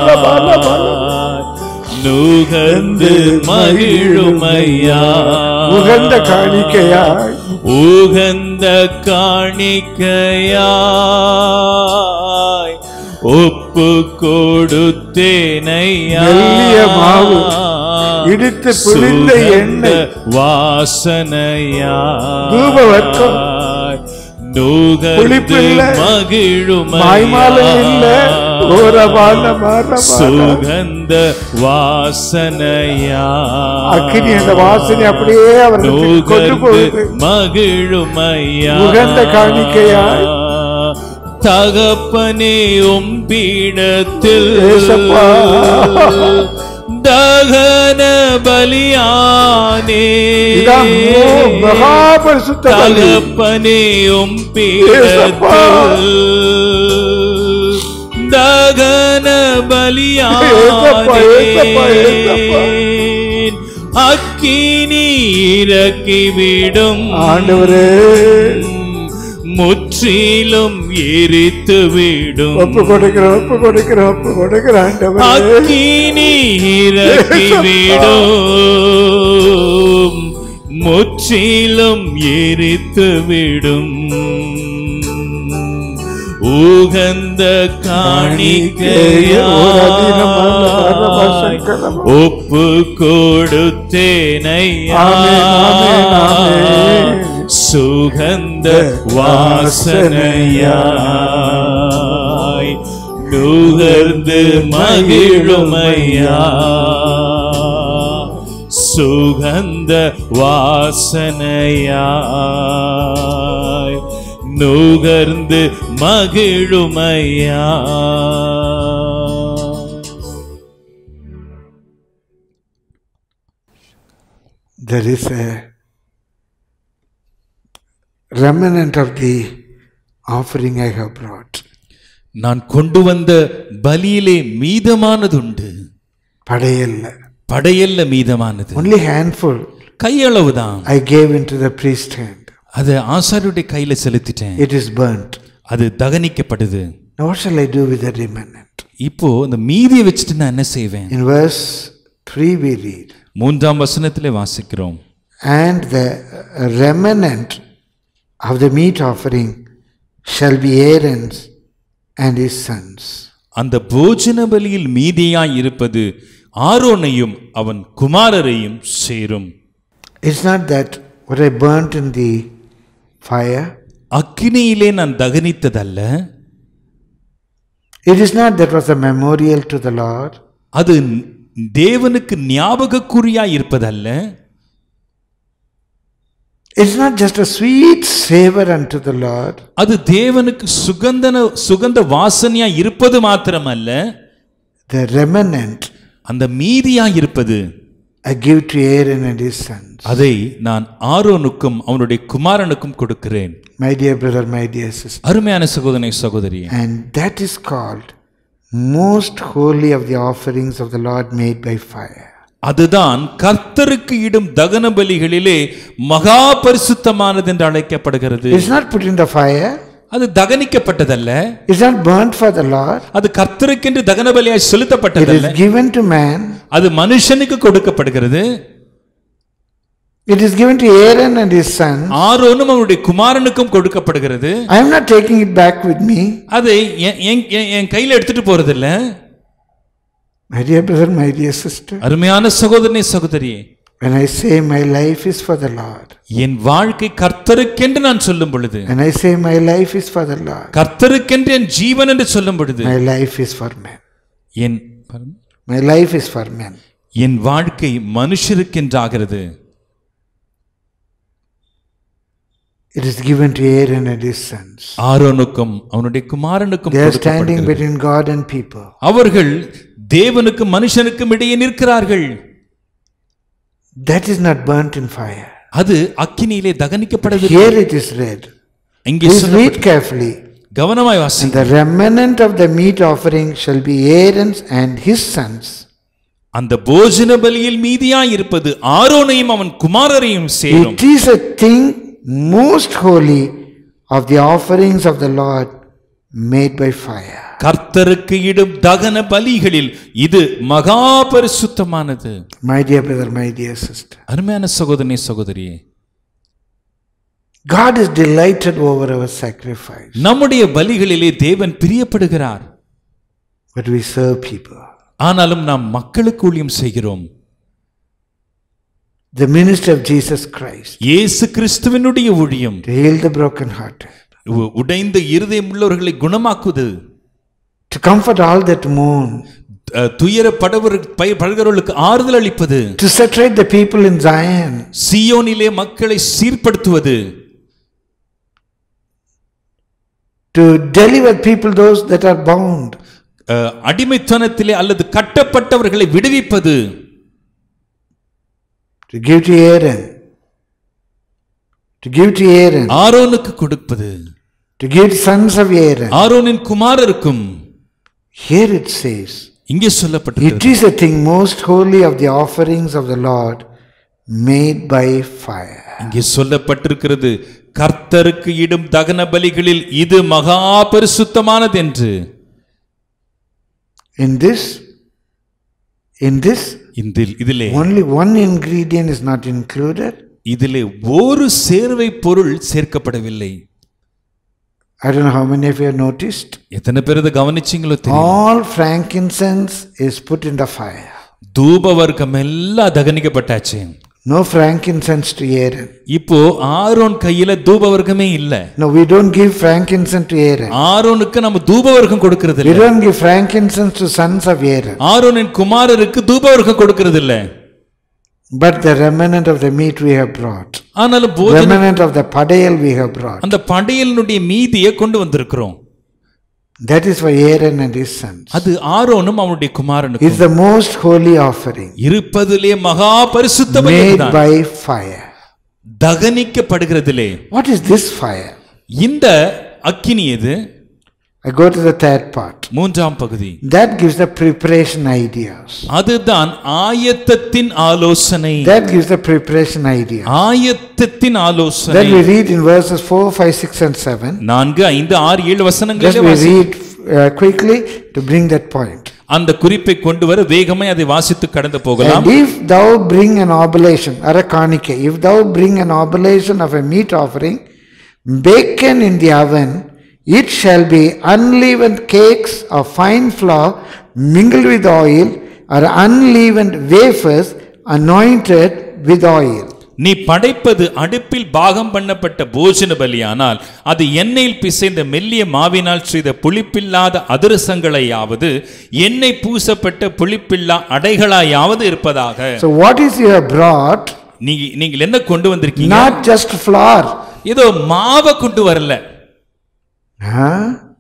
நுகர்ந்து மகிழுமையா, உகந்த காணிக்கையாய் உகந்த காணிக்கையாய் ஒப்பு கொடுத்தேனையா, மெல்லிய மாவு இடித்து புளிந்த எண்ணெய் வாசனையா தூபவர்க்கம் நுகர்ந்து மகிழுமையா, சுகந்த வாசனையா அக்கினி அந்த வாசனை அப்படியே அவர்களுக்கு கொண்டு போகுது. மகிழுமையா உகந்த காணிக்கையாய் தகப்பனே உம் பீடத்தில் தகன பலியானே, தகப்பனே உம் பீடத்தில் தகன பலியானே, அக்கினி இறக்கிவிடும் ஆண்டவரே, முற்றிலும் எரித்து விடும். ஒப்பு கொடுக்கிறோம், ஒப்பு கொடுக்கிறோம், ஒப்பு கொடுக்கிறோம் ஆண்டவரே. அக்கினி இறக்கிவிடும், முற்றிலும் எரித்து விடும். உகந்த காணிக்கையாய் ஒப்பு கொடுத்தேனையா, சுகந்த வாசனையாய் நுகர்ந்து மகிழுமையா, சுகந்த வாசனையாய் நுகர்ந்து மகிழுமையா. There is a remnant of the offering I have brought. நான் கொண்டு வந்த பலியிலே மீதமானதுண்டு. படையல்ல படையல்ல மீதமானது only handful கையளவுதான். I gave into the priest hand. அது ஆசாரியருடைய கையில செலுத்திட்டேன். It is burnt. அது தகனிக்கப்படுது. Now what shall I do with the remnant? இப்போ அந்த மீதியை வச்சுட்டு நான் என்ன செய்வேன்? In verse three we read, மூன்றாம் வசனத்திலே வாசிக்கிறோம், and the remnant of the meat offering shall be Aaron's and his sons. அந்த போஜன பலியில் மீதியாய் இருப்பது ஆரோனையும் அவன் குமாரரையும் சேரும். It's not that what I burnt in the fire. அக்கினியிலே நான் தகனித்ததல்ல. It is not that was a memorial to the Lord. அது தேவனுக்கு ஞாபகக்குறியாய் இருப்பதல்ல. It's not just a sweet savor unto the Lord. அது தேவனுக்கு சுகந்தன சுகந்த வாசனையாய் இருப்பது மாத்திரமல்ல, The remnant அந்த மீதியாய் இருப்பது I give to Aaron and his sons. அதை நான் ஆரோனுக்கும் அவனுடைய குமாரனுக்கும் கொடுக்கிறேன். My dear brother, my dear sister. அருமையான சகோதரனே சகோதரியே, And that is called most holy of the offerings of the Lord made by fire. அதுதான் கர்த்தருக்கு இடும் தகன பலிகளிலே மகா பரிசுத்தமானது என்று அழைக்கப்படுகிறது. It's not put in the fire. அது தகனிக்கப்பட்டதல்ல. It's not burnt for the Lord. அது கர்த்தருக்கென்று தகன பலியாய் It செலுத்தப்பட்டதல்ல. is given to man. அது மனுஷனுக்கு கொடுக்கப்படுகிறது. It is given to Aaron and his sons. ஆரோனும் அவனுடைய குமாரனுக்கும் கொடுக்கப்படுகிறது. I am not taking it back with me. அதை என் கையில எடுத்துட்டு போறதில்ல. My dear brother, my dear sister. அருமையான சகோதரனே சகோதரியே, When I say my life is for the Lord. என் வாழ்க்கை கர்த்தருக்கென்று நான் சொல்லும் பொழுது, When I say my life is for the Lord. கர்த்தருக்கென்று என் ஜீவன் என்று சொல்லும் பொழுது, My life is for men. N My life is for men. என் வாழ்க்கை மனுஷருக்கென்றாகிறது. It is given to Aaron and his sons. ஆரோனுக்கும் அவனுடைய குமாரனுக்கும் They are standing between God and people. அவர்கள் தேவனுக்கும் மனுஷனுக்கும் இடையே நிற்கிறார்கள். That is not burnt in fire. அது அக்கினியிலே தகனிக்கப்படவில்லை. Here it is read. இங்கே read carefully. கவனமாய் வாசி. And the remnant of the meat offering shall be Aaron's and his sons. அந்த போஜன பலியில் மீதியாய் இருப்பது ஆரோனையும் அவன் குமாரரையும் சேரும். It is a thing most holy of the offerings of the Lord made by fire. கர்த்தருக்கு இடும் தகன பலிகளில் இது மகா பரிசுத்தமானது. My dear brother, my dear sister, அருமையான சகோதரனே சகோதரியே, God is delighted over our sacrifice. நம்முடைய பலிகளிலே தேவன் பிரியப்படுகிறார். But we serve people. ஆனாலும் நாம் மக்களுக்கு ஊழியம் செய்கிறோம். The ministry of Jesus Christ. இயேசு கிறிஸ்துவினுடைய ஊழியம். To heal the broken hearted. உடைந்த இருதயம் உள்ளவர்களை குணமாக்குவது. To comfort all that mourn. துயரப்படுகிறவர்களுக்கு ஆறுதல் அளிப்பது. To saturate the people in Zion. சீயோனிலே மக்களை சீர்படுத்துவது. To deliver people those that are bound. அடிமைத்தனத்திலே அல்லது கட்டப்பட்டவர்களை விடுவிப்பது. To give to Aaron. To give to Aaron. ஆரோனுக்கு கொடுப்பது. To give to sons of Aaron. ஆரோனின் குமாரருக்கும். Here it says. இங்கே சொல்லப்பட்டிருக்கிறது. It is a thing most holy of the offerings of the Lord made by fire. இங்கே சொல்லப்பட்டிருக்கிறது கர்த்தருக்கு இடும் தகன பலிகளில் இது மகா பரிசுத்தமானது என்று. In this in this இதில் இதிலே only one ingredient is not included. இதிலே ஒரு சேர்வை பொருள் சேர்க்கப்படவில்லை. I don't know how many of you have noticed. எத்தனை பேர் இத கவனிச்சீங்களோ தெரியல. All frankincense is put in the fire. தூப வர்க்கம் எல்லாம் தகனிக்கப்பட்டாச்சு. No frankincense to Aaron. இப்போ ஆரோன் கையில தூப வர்க்கமே இல்ல. No, we don't give frankincense to Aaron. ஆரோனுக்கு நம்ம தூப வர்க்கம் கொடுக்கிறது இல்ல. We don't give frankincense to sons of Aaron. ஆரோனின் குமாரருக்கு தூப வர்க்கம் கொடுக்கிறது இல்ல. But the remnant of the meat we have brought. ஆனாலும் போஜன remnant of the padayal we have brought. அந்த படையலினுடைய மீதியை கொண்டு வந்திருக்கிறோம். That is for Aaron and his sons. அது ஆரோனும் அவனுடைய குமாரனுக்கும். Is the most holy offering. இருப்பதிலே மகா பரிசுத்த பலிதான். Made by fire. தகனிக்கப்படுகிறதிலே. What is this fire? இந்த அக்கினி எது? I go to the third part. மூன்றாம் பகுதி. That gives the preparation ideas. அதுதான் ஆயத்தத்தின் ஆலோசனை. That gives the preparation ideas. ஆயத்தத்தின் ஆலோசனை. Then we read in verses four, five, six and seven. நான்கு, ஐந்து, ஆறு, ஏழு வசனங்களிலே we read uh, quickly to bring that point. அந்த குறிப்பை கொண்டு வர வேகமாய் அதை வாசித்து கடந்து போகலாம். And if thou bring an oblation or a kanika, if thou bring an oblation of a meat offering, baken in the oven, it shall be unleavened cakes of fine flour mingled with oil, or unleavened wafers anointed with oil. நீ படைப்பது அடுப்பில் பாகம் பண்ணப்பட்ட போஜன பலியானால் அது எண்ணெயில் பிசைந்த மெல்லிய மாவினால் செய்த புளிப்பில்லாத அதிரசங்களையாவது எண்ணெய் பூசப்பட்ட புளிப்பில்லா அடைகளாயாவது இருப்பதாக. So what is you have brought? நீங்க நீங்கள் என்ன கொண்டு வந்திருக்கீங்க? Not just flour. ஏதோ மாவை கொண்டு வரல. Huh?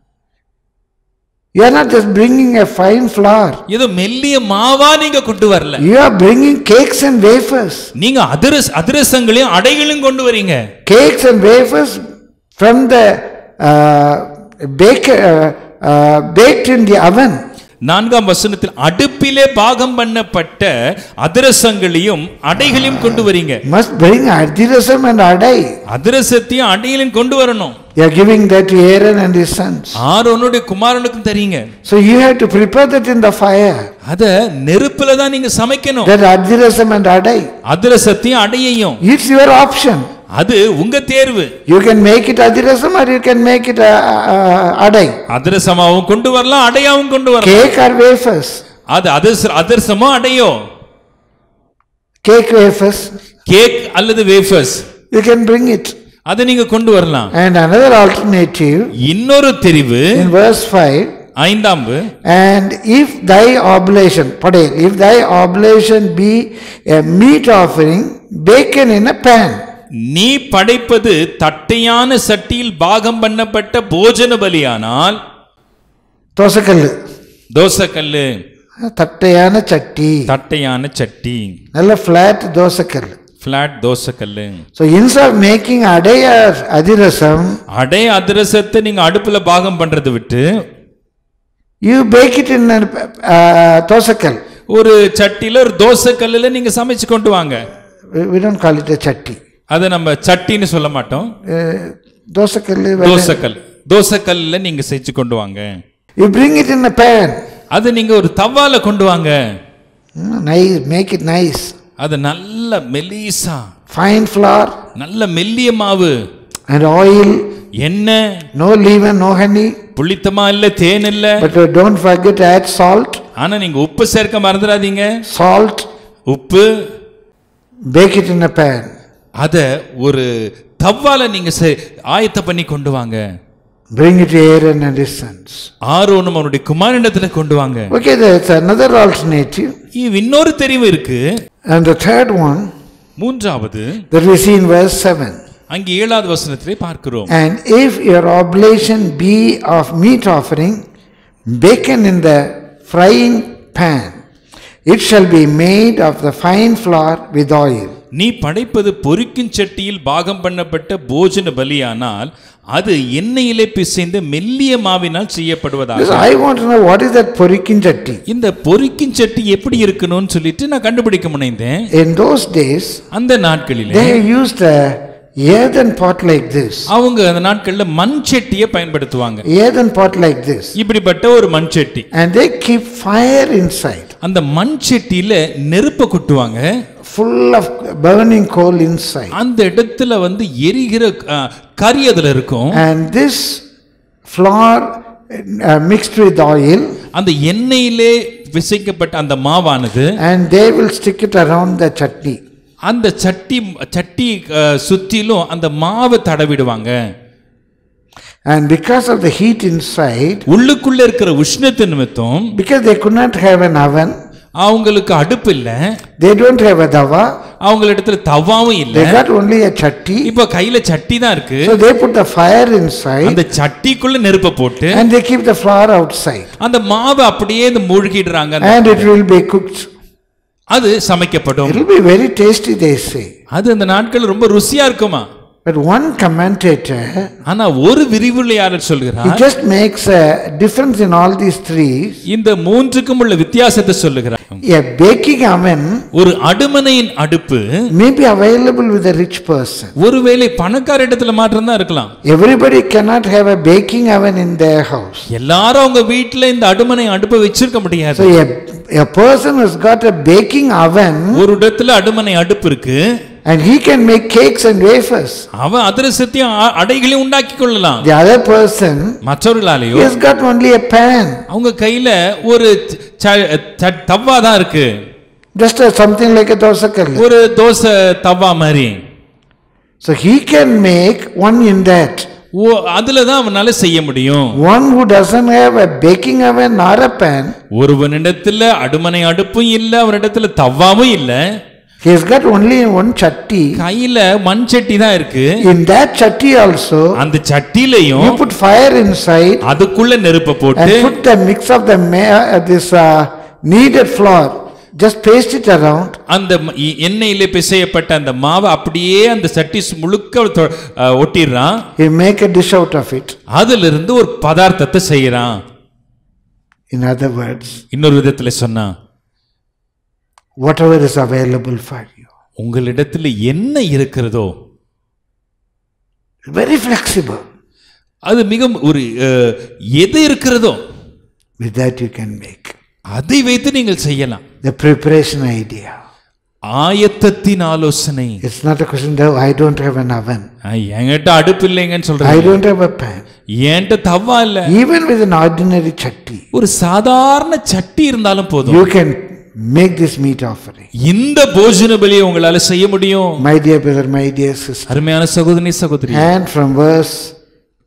You are not just bringing a fine flour. ஏதோ மெல்லிய மாவா நீங்க கொண்டு வரல. You are bringing cakes and wafers. நீங்க அதிரச அதிரசங்களையும் அடைகளையும் கொண்டு வரீங்க. Cakes and wafers from the uh, bake, uh, uh, baked in the oven. நான்காம் வசனத்தில் அடுப்பிலே பாகம் பண்ணப்பட்ட அதிரசங்களையும் அடைகளையும் கொண்டு வரீங்க. Must bring adhirasam and adai. அதிரசத்தையும் அடைகளையும் கொண்டு வரணும். You are giving that to Aaron and his sons. ஆரோனுடைய குமாரனுக்கும் தரீங்க. So you have to prepare that in the fire. அத நெருப்புல தான் நீங்க சமைக்கணும். That adhirasam and adai. அதிரசத்தையும் அடையையும். It's your option. அது உங்க தேர்வு. You can make it adhirasam or you can make it uh, uh, adai. அதிரசமாவும் கொண்டு வரலாம், அடையாவும் கொண்டு வரலாம். Cake or wafers. அது அதிரசமோ அடையோ. Cake wafers. கேக் அல்லது wafers. You can bring it. அதை நீங்க கொண்டு வரலாம். And another alternative. இன்னொரு தெரிவு. In verse five. ஐந்தாம்பு. And if thy oblation, padel, if thy oblation be a meat offering, baken in a pan. நீ படைப்பது தட்டையான சட்டியில் பாகம் பண்ணப்பட்ட போஜன பலியானால், தோசைக்கல்லு, தோசைக்கல்லு, தட்டையான சட்டி, தட்டையான சட்டி, நல்ல flat தோசைக்கல்லு, flat தோசைக்கல்லு. So instead of making அடைய அதிரசம், அடைய அதிரசத்தை நீங்க அடுப்புல பாகம் பண்றது விட்டு, you bake it in a uh, தோசைக்கல். ஒரு சட்டியில ஒரு தோசைக்கல்லுல நீங்க சமைச்சு கொண்டு வாங்க. We don't call it a சட்டி. அதை நம்ம சட்டின்னு சொல்ல மாட்டோம். தோசைக்கல்லு, தோசைக்கல், தோசைக்கல்லுல நீங்க செஞ்சு கொண்டு வாங்க. You bring it in a pan. அது நீங்க ஒரு தவால கொண்டு வாங்க. Nice, make it nice. அது நல்ல மெலிசா, fine flour, நல்ல மெல்லிய மாவு, and oil, எண்ணெய், no leaven, no honey, புளித்தமா இல்ல, தேன் இல்ல. but don't forget to add salt. ஆனா நீங்க உப்பு சேர்க்க மறந்துடாதீங்க. Salt, உப்பு. bake it in a pan. அத ஒரு தவால நீங்க ஆயத்த பண்ணி கொண்டு வாங்க. Bring it to Aaron and his sons. ஆரோனும் அவருடைய குமாரனிடத்துல கொண்டு வாங்க. Okay, that's another alternative. இன்னொரு தெரிவு இருக்கு. And the third one, மூன்றாவது, that we see in verse seven. அங்கே ஏழாவது வசனத்திலே பார்க்கிறோம். And if your oblation be of meat offering, baken in the frying pan, it shall be made of the fine flour with oil. நீ படைப்பது பொரிக்கும் சட்டியில் பாகம் பண்ணப்பட்ட போஜன பலியானால் அது எண்ணெயிலே பிசைந்த மெல்லிய மாவினால் செய்யப்படுவதாக. I want to know what is that பொரிக்கும் சட்டி. இந்த பொரிக்கும் சட்டி எப்படி இருக்கணும்னு சொல்லிட்டு நான் கண்டுபிடிக்க முனைந்தேன். In those days, அந்த நாட்களிலே they used a earthen pot like this. அவங்க அந்த நாட்கள்ல மண் சட்டியை பயன்படுத்துவாங்க. Earthen pot like this. இப்படிப்பட்ட ஒரு மண் சட்டி. And they keep fire inside. அந்த மண் சட்டியில நெருப்பை கொட்டுவாங்க. Full of burning coal inside. அந்த இடத்துல வந்து எரிகிற கரி அதுல இருக்கும். And this flour uh, mixed with oil. அந்த எண்ணெயிலே பிசைக்கப்பட்ட அந்த மாவானது, and they will stick it around the chutney. அந்த சட்டி சட்டி சுத்திலும் அந்த மாவை தடவிடுவாங்க. And because of the heat inside, உள்ளுக்குள்ள இருக்கிற உஷ்ணத்து நிமித்தம், because they could not have an oven, அவங்களுக்கு அடுப்பு இல்ல, they don't have a tawa, அவங்களிடத்துல தவாவும் இல்ல, they got only a chatti. இப்ப கையில சட்டி தான் இருக்கு. So they put the fire inside, அந்த சட்டிக்குள்ள நெருப்பை போட்டு, and they keep the flour outside, அந்த மாவை அப்படியே இந்த மூழ்கிடுறாங்க. and it will be cooked. அது சமைக்கப்படும். It will be very tasty, they say. அது அந்த நாட்கள் ரொம்ப ருசியா இருக்குமா. But one commentator, ஆனா ஒரு விரிவுரையாளர் சொல்கிறார், he just makes a difference in all these three. இந்த மூன்றுக்கும் உள்ள வித்தியாசத்தை சொல்லுகிறார். A baking oven, ஒரு அடுமனையின் அடுப்பு, may be available with a rich person. ஒருவேளை பணக்கார இடத்துல மாத்திரம் தான் இருக்கலாம். Everybody cannot have a baking oven in their house. எல்லாரும் அவங்க வீட்ல இந்த அடுமனை அடுப்பை வச்சிருக்க முடியாது. So a, a person who's got a baking oven, ஒரு இடத்துல அடுமனை அடுப்பு இருக்கு, and he can make cakes and wafers. அவன் அதிரசத்தையும் அடைகளையும் உண்டாக்கி கொள்ளலாம். The other person, மற்றவர்களாலேயோ, he has got only a pan. அவங்க கையில ஒரு தவா தான் இருக்கு. Just a, something like a dosakal. ஒரு தோசை தவா மாதிரி. So he can make one in that. ஓ, அதுல தான் அவனால செய்ய முடியும். One who doesn't have a baking oven or a pan, ஒருவனிடத்துல அடுமனை அடுப்பும் இல்ல, அவனிடத்துல தவாவும் இல்ல, he has got only one chatti. கையில மண் சட்டி தான் இருக்கு. In that chatti also, அந்த சட்டிலையும் you put fire inside, அதுக்குள்ள நெருப்பை போட்டு, and put the mix of the uh, this uh, kneaded flour, just paste it around. அந்த எண்ணெயிலே பிசையப்பட்ட அந்த மாவை அப்படியே அந்த சட்டி முழுக்க ஒட்டிடுறான். He make a dish out of it. அதுல இருந்து ஒரு பதார்த்தத்தை செய்யறான். In other words, இன்னொரு விதத்துல சொன்னா, whatever is available for you, உங்களிடத்துல என்ன இருக்கிறதோ, very flexible, அது மிக ஒரு எது இருக்கிறதோ, with that you can make. அதை வைத்து நீங்கள் செய்யலாம். The preparation idea, ஆயத்தத்தின் ஆலோசனை. it's not a question that I don't have an oven, என்கிட்ட அடுப்பு இல்லைங்கன்னு சொல்றேன், I don't have a pan, என்கிட்ட தவா இல்ல, even with an ordinary chatti, ஒரு சாதாரண சட்டி இருந்தாலும் போதும், you can make this meat offering. இந்த போஜன பலியை உங்களால செய்ய முடியும். My dear brother, my dear sister, அருமையான சகோதரி சகோதரி, and from verse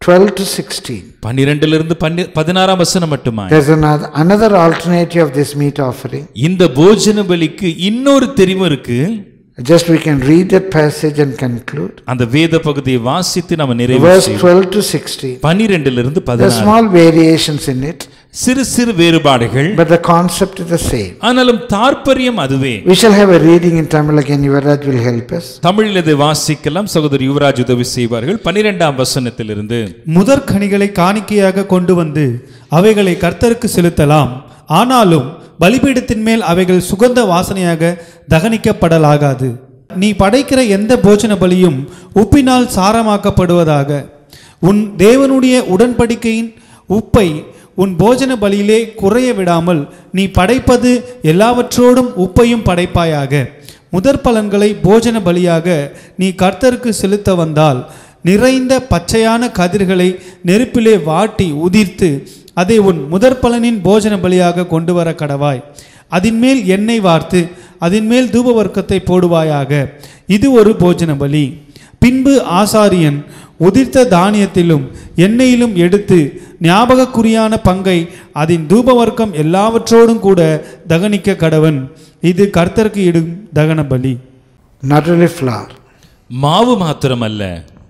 twelve to sixteen. பன்னிரண்டிலிருந்து பதினாறாம் வசனம் மட்டுமா. There's another, another alternative of this meat offering. இந்த போஜன பலிக்கு இன்னொரு தெரிவு இருக்கு. Just we can read that passage and conclude. அந்த வேத பகுதியை வாசித்து நாம நிறைவு Verse செய்வோம். twelve to sixteen. பன்னிரண்டிலிருந்து There are பதினாறு. small variations in it, சிறு சிறு வேறுபாடுகள், but the concept is the same. ஆனாலும் தாற்பயம் அதுவே. We shall have a reading in Tamil again. Yuvraj will help us. தமிழில் இதை வாசிக்கலாம். சகோதரி யுவராஜ் உதவி செய்வார்கள். பன்னிரெண்டாம் வசனத்திலிருந்து. முதற் கனிகளை காணிக்கையாக கொண்டு வந்து அவைகளை கர்த்தருக்கு செலுத்தலாம். ஆனாலும் பலிபீடத்தின் மேல் அவைகள் சுகந்த வாசனையாக தகனிக்கப்படலாகாது. நீ படைக்கிற எந்த போஜன பலியும் உப்பினால் சாரமாக்கப்படுவதாக. உன் தேவனுடைய உடன்படிக்கையின் உப்பை உன் போஜன பலியிலே குறைய விடாமல் நீ படைப்பது எல்லாவற்றோடும் உப்பையும் படைப்பாயாக. முதற் பலன்களை போஜன பலியாக நீ கர்த்தருக்கு செலுத்த வந்தால் நிறைந்த பச்சையான கதிர்களை நெருப்பிலே வாட்டி உதிர்த்து அதை உன் முதற் பலனின் போஜன பலியாக கொண்டு வர கடவாய். அதன் மேல் எண்ணெய் வார்த்து அதன் மேல் தூப வர்க்கத்தை போடுவாயாக. இது ஒரு போஜன பலி. பின்பு ஆசாரியன் உதிர்த்த தானியத்திலும் எண்ணெயிலும் எடுத்து ஞாபகக்குறியான பங்கை அதன் தூப வர்க்கம் எல்லாவற்றோடும் கூட தகனிக்க கடவன். இது கர்த்தருக்கு இடும் தகன பலி. Not only flour. மாவு மாத்திரமல்ல,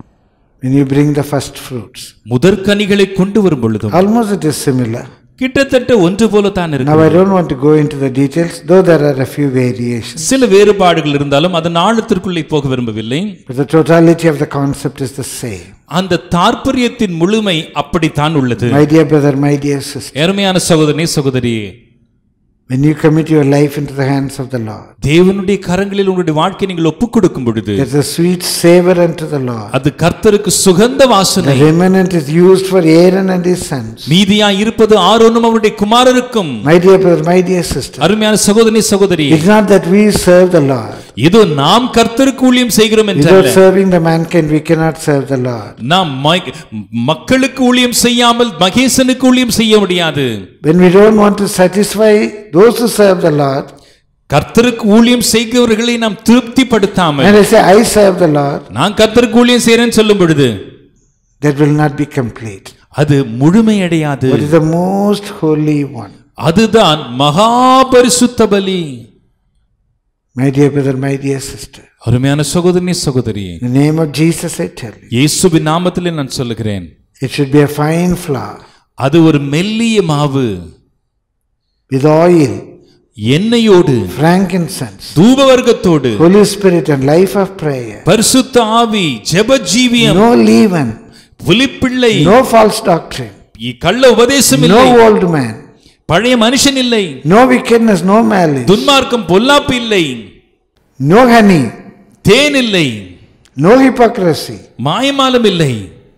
when you bring the first fruits, முதற்கனிகளை கொண்டு வரும் பொழுது almost it is similar. கிட்டத்தட்ட ஒன்று போல தான் இருக்கு. Now I don't want to go into the details, though there are a few variations. சில வேறுபாடுகள் இருந்தாலும் அதன் ஆழத்திற்குள்ளே போக விரும்பவில்லை. But the totality of the concept is the same. அந்த தாற்பயத்தின் முழுமை அப்படித்தான் உள்ளது. My dear brother, my dear sister, அருமையான சகோதரனே சகோதரியே, when you commit your life into the hands of the Lord, தேவனுடைய கரங்களில் உங்களுடைய வாழ்க்கை நீங்கள் ஒப்புக் கொடுக்கும் பொழுது there's a sweet savor unto the Lord. அது கர்த்தருக்கு சுகந்த வாசனை. The remnant is used for Aaron and his sons. மீதியாய் இருப்பது ஆரோனும் அவருடைய குமாரருக்கும். My dear brother, my dear sister, அருமையான சகோதரனே சகோதரி, it's not that we serve the Lord. இதோ நாம் கர்த்தருக்கு ஊழியம் செய்கிறோம் Without என்றல்ல. serving the mankind, we cannot serve the Lord. நாம் மக்களுக்கு ஊழியம் செய்யாமல் மகேசனுக்கு ஊழியம் செய்ய முடியாது. When we don't want to satisfy those who serve the Lord, கர்த்தருக்கு ஊழியம் செய்கிறவர்களை நாம் திருப்திப்படுத்தாமல், and I say I serve the Lord, நான் கர்த்தருக்கு ஊழியம் செய்றேன்னு சொல்லும் பொழுது that will not be complete. அது முழுமையடையாது. What is the most holy one? அதுதான் மகா பரிசுத்த பலி. My dear brother, my dear sister, அருமையான சகோதரனே சகோதரியே, in the name of Jesus I tell you, இயேசுவின் நாமத்திலே நான் சொல்லுகிறேன், it should be a fine flour அது ஒரு மெல்லிய மாவு with oil, எண்ணெயோடு, frankincense, தூபவர்க்கத்தோடு, Holy Spirit and life of prayer, பரிசுத்த ஆவி, ஜெப ஜீவியம், no leaven, புலிப்பிள்ளை, no false doctrine, கள்ள உபதேசம் no இல்லை, old man, பழைய மனுஷன் இல்லை, no wickedness, no malice, துன்மார்க்கம் பொல்லாப்பு இல்லை, no honey, தேன் இல்லை, no hypocrisy, மாயமாலம் இல்லை,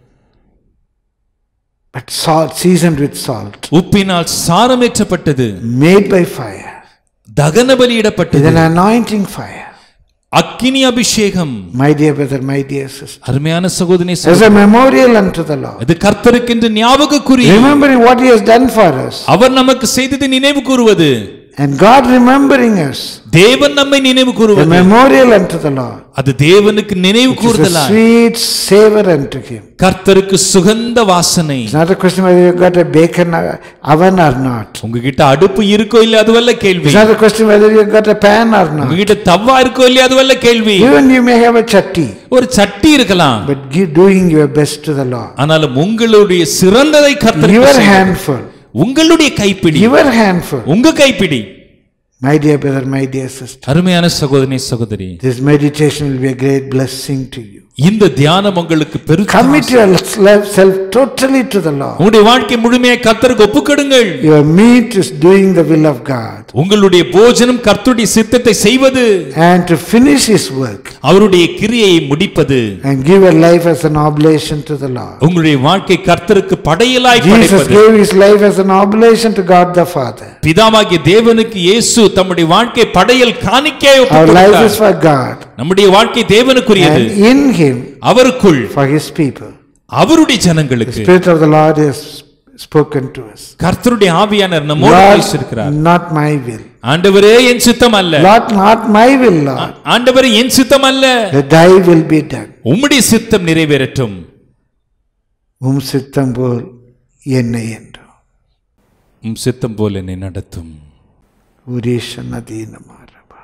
but salt, seasoned with salt, உப்பினால் சாரமேற்றப்பட்டது, made by fire, தகன with பலியிடப்பட்டது, an anointing fire. அக்கினி அபிஷேகம். My dear brother, my dear sister, அருமையான சகோதரனே as a memorial unto the Lord, இது கர்த்தருக்கென்று ஞாபகக்குறி, remembering what he has done for us, அவர் நமக்கு செய்ததை நினைவு கூறுவது, and God remembering us, தேவன் நம்மை நினைவு a கூறுவது, memorial unto the Lord, அது தேவனுக்கு நினைவு which is a கூறுதலாய் sweet savor unto him. கர்த்தருக்கு சுகந்த வாசனை. It's not a question whether you got a bacon oven or not. உங்ககிட்ட அடுப்பு இருக்கோ இல்லையா அதுவல்ல கேள்வி. It's not a question whether you got a pan or not. உங்ககிட்ட தவா இருக்கோ இல்லையா அதுவல்ல கேள்வி. Even you may have a chatti, ஒரு சட்டி இருக்கலாம், but give, doing your best to the Lord. ஆனாலும் உங்களுடைய சிறந்ததை கர்த்தருக்கு Your செய்யுங்கள். handful, உங்களுடைய கைப்பிடி, your handful. உங்க கைப்பிடி. My dear brother, my dear sister, அருமையான சகோதரனே சகோதரி, this meditation will be a great blessing to you. இந்த தியானம் உங்களுக்கு பெருத்த Commit yourself totally to the Lord. உங்களுடைய வாழ்க்கை முழுமையாக கர்த்தருக்கு ஒப்புக்கொடுங்கள். Your meat is doing the will of God, உங்களுடைய போஜனம் கர்த்தருடைய சித்தத்தை செய்வது, and to finish his work, அவருடைய கிரியையை முடிப்பது, and give your life as an oblation to the Lord. உங்களுடைய வாழ்க்கை கர்த்தருக்கு படையலாய் Jesus படைப்பது. gave his life as an oblation to God the Father. பிதாவாகிய தேவனுக்கு இயேசு தம்முடைய வாழ்க்கை படையல் காணிக்கையாய் Our life is ஒப்புக்கொடுத்தார். for God, நம்முடைய வாழ்க்கை தேவனுக்குரியது, and in him அவருக்குள், for his people. அவருடைய The ஜனங்களுக்கு. Spirit of the Lord has spoken to us. கர்த்தருடைய ஆவியானவர் நம்மோடு Lord, பேசியிருக்கிறார். not my will. ஆண்டவரே என் சித்தம் அல்ல, Lord, not my will, Lord. ஆண்டவரே என் சித்தம் அல்ல, That thy will be done. உம்முடைய சித்தம் நிறைவேறட்டும். உம் சித்தம் போல் என்னை என்றும். உம் சித்தம் போல் என்னை நடத்தும். உரேஷன் அதீனமாரபா.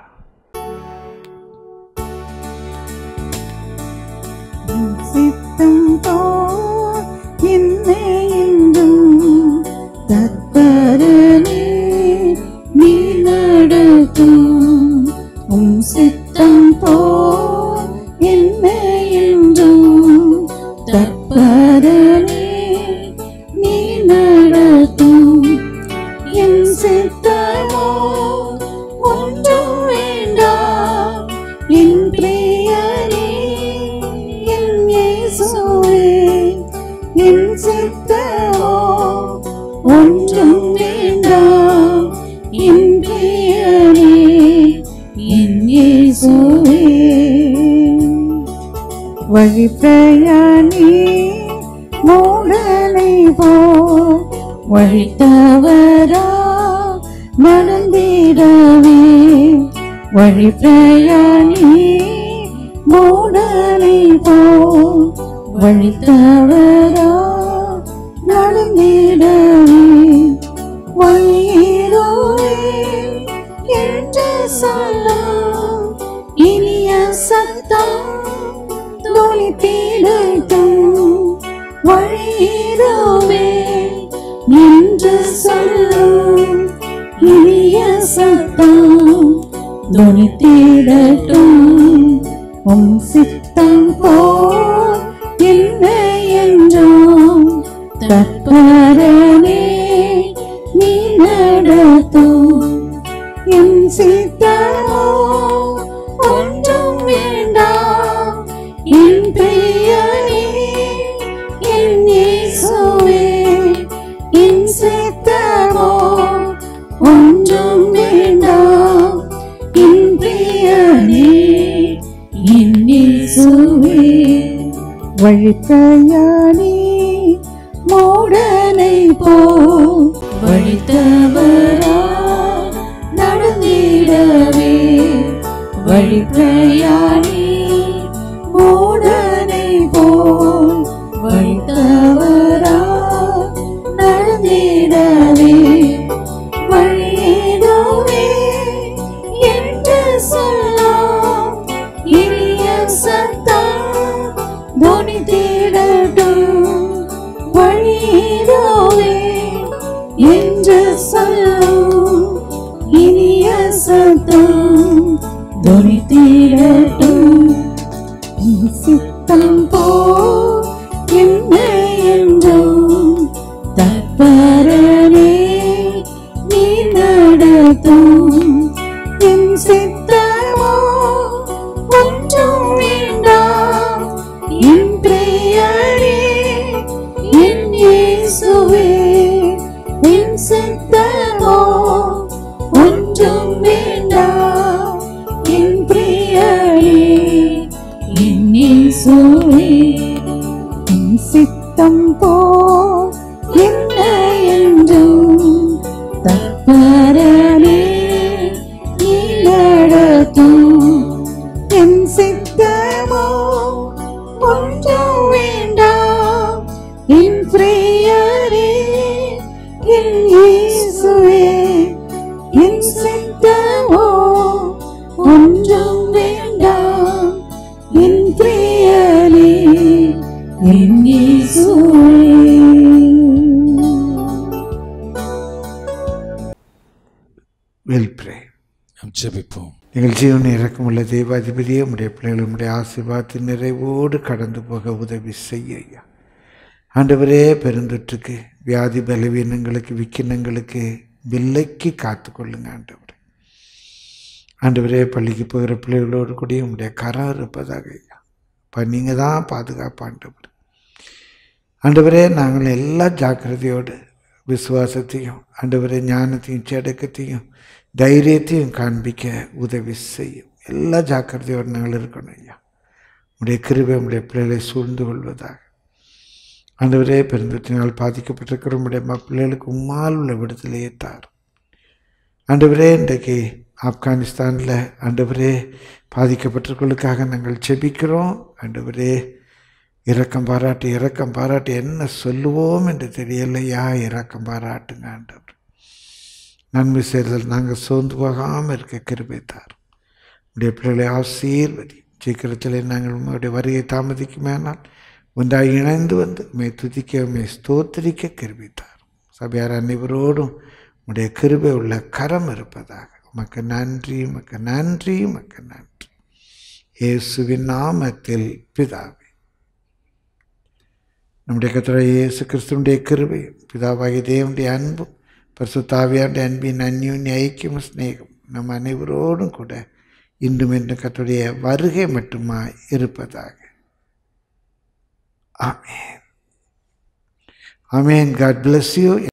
சித்தம் போல் என்னை என்றும் தற்பரனே நீ நடத்தும். உம் சித்தம் போல் என்னை என்றும் தற்பரனே நீ நடத்தும். என் சித்தமோ ஒன்றும் வேண்டாம் என் பிரியனே என் இயேசுவே. என் சித்தமோ ஒன்றும் வேண்டாம் என் பிரியனே என் இயேசுவே. வழிப்பயணி மூடனை போ வழித்தவரா நடந்திடவே. வழிப்பயணி மூடனை போ வழித்தவரா நடந்திடவே. வழியிடுவே என்று சொல்லும் இனிய சத்தம் தொனித்திடட்டும். வழியிடுவே என்று சொல்லும் இனிய சத்தம் தொனித்திடட்டும். உம் சித்தம் போல் என்னை என்றும் தற்பரனே நீ நடத்தும். என் சித்தமோ ஒன்றும் வேண்டாம் என் பிரியனே என் இயேசுவே. என் சித்தமோ ஒன்றும் வேண்டாம் என் பிரியனே என் இயேசுவே. வழிப்பயணி மூடனை போ வழித்தவரா நடந்திடவே. வழிப்பயணி மூடனை போ வழித்தவரா நடந்திடவே. வழியிடுவே என்று சொல்லும் இனிய சத்தம் தொனித்திடட்டும். வழியிடுவே என்று சொல்லும் இனிய சத்தம் தொனித்திடட்டும். சித்தம் போல் என்னை என்றும் தற்பரனே நீ நடத்தும். என் சித்தமோ ஒன்றும் வேண்டாம் என் பிரியனே என் இயேசுவே. என் சித்தமோ ஒன்றும் வேண்டாம் என் பிரியனே என் இயேசுவே. என் சித்தம் போல் என்னை என்றும் தற்பரனே நீ நடத்தும். என் சித்தமோ ஒன்றும் வேண்டாம் என் பிரியனே என் இயேசுவே. என் சித்தமோ ஒன்றும் வேண்டாம் என் பிரியனே என் இயேசுவே. We'll pray. நாம் ஜெபிப்போம். எங்கள் ஜீவனை இறக்கமுள்ள தேவாதிபதியே, உடைய பிள்ளைகள் உடைய ஆசீர்வாதத்தின் நிறைவோடு கடந்து போக உதவி செய்ய ஐயா. ஆண்டவரே, பெருந்தொற்றுக்கு வியாதி பலவீனங்களுக்கு விக்கினங்களுக்கு விலைக்கு காத்து கொள்ளுங்க ஆண்டவரே. ஆண்டவரே, பள்ளிக்கு போகிற பிள்ளைகளோடு கூட உடைய கரம் இருப்பதாக ஐயா. இப்போ நீங்கள் தான் பாதுகாப்பு ஆண்டவர். ஆண்டவரே, நாங்கள் எல்லா ஜாக்கிரதையோடு விசுவாசத்தையும் ஆண்டவரே ஞானத்தையும் செடக்கத்தையும் தைரியத்தையும் காண்பிக்க உதவி செய்யும். எல்லா ஜாக்கிரதையோடு நாங்கள் இருக்கணும் ஐயா. உடைய கிருபை உடைய பிள்ளைகளை சூழ்ந்து கொள்வதாக. ஆண்டவரே, பெருந்தொற்றினால் பாதிக்கப்பட்டிருக்கிற உடைய பிள்ளைகளுக்கு உம்மால் உள்ள விடுதலையே தார். ஆண்டவரே, இன்றைக்கு ஆப்கானிஸ்தானில் ஆண்டவரே பாதிக்கப்பட்டிருக்கிறவர்களுக்காக நாங்கள் செபிக்கிறோம். ஆண்டவரே, இரக்கம் பாராட்டு இரக்கம் பாராட்டு என்ன சொல்லுவோம் என்று தெரியலையா? இரக்கம் பாராட்டுங்க ஆண்டவர். நன்மை செய்தல் நாங்கள் சோர்ந்து போகாமல் இருக்க கிருபை தார். உடைய பிள்ளைகளை ஆசீர்வதி. சீக்கிரத்தில் நாங்கள் உங்களுடைய வருகை தாமதிக்குமேனால் ஒன்றாக இணைந்து வந்து உண்மை துதிக்க உண்மை ஸ்தோத்திரிக்க கிருபை தார். சபையார் அனைவரோடும் உடைய கிருபை உள்ள கரம் இருப்பதாக. உமக்கு நன்றி, உமக்கு நன்றி, உமக்கு நன்றி. இயேசுவின் நாமத்தில் பிதாவே. நம்முடைய கர்த்தராகிய இயேசு கிறிஸ்துவினுடைய கிருபை, பிதாவாகிய தேவனுடைய அன்பும் பரிசுத்த ஆவியானுடைய அன்பின் அந்யோன்ய ஐக்கியமும் சிநேகம் நம் அனைவரோடும் கூட இன்றும் என்று கர்த்தருடைய வருகை மட்டுமாய் இருப்பதாக. ஆமென். ஆமென். God bless you.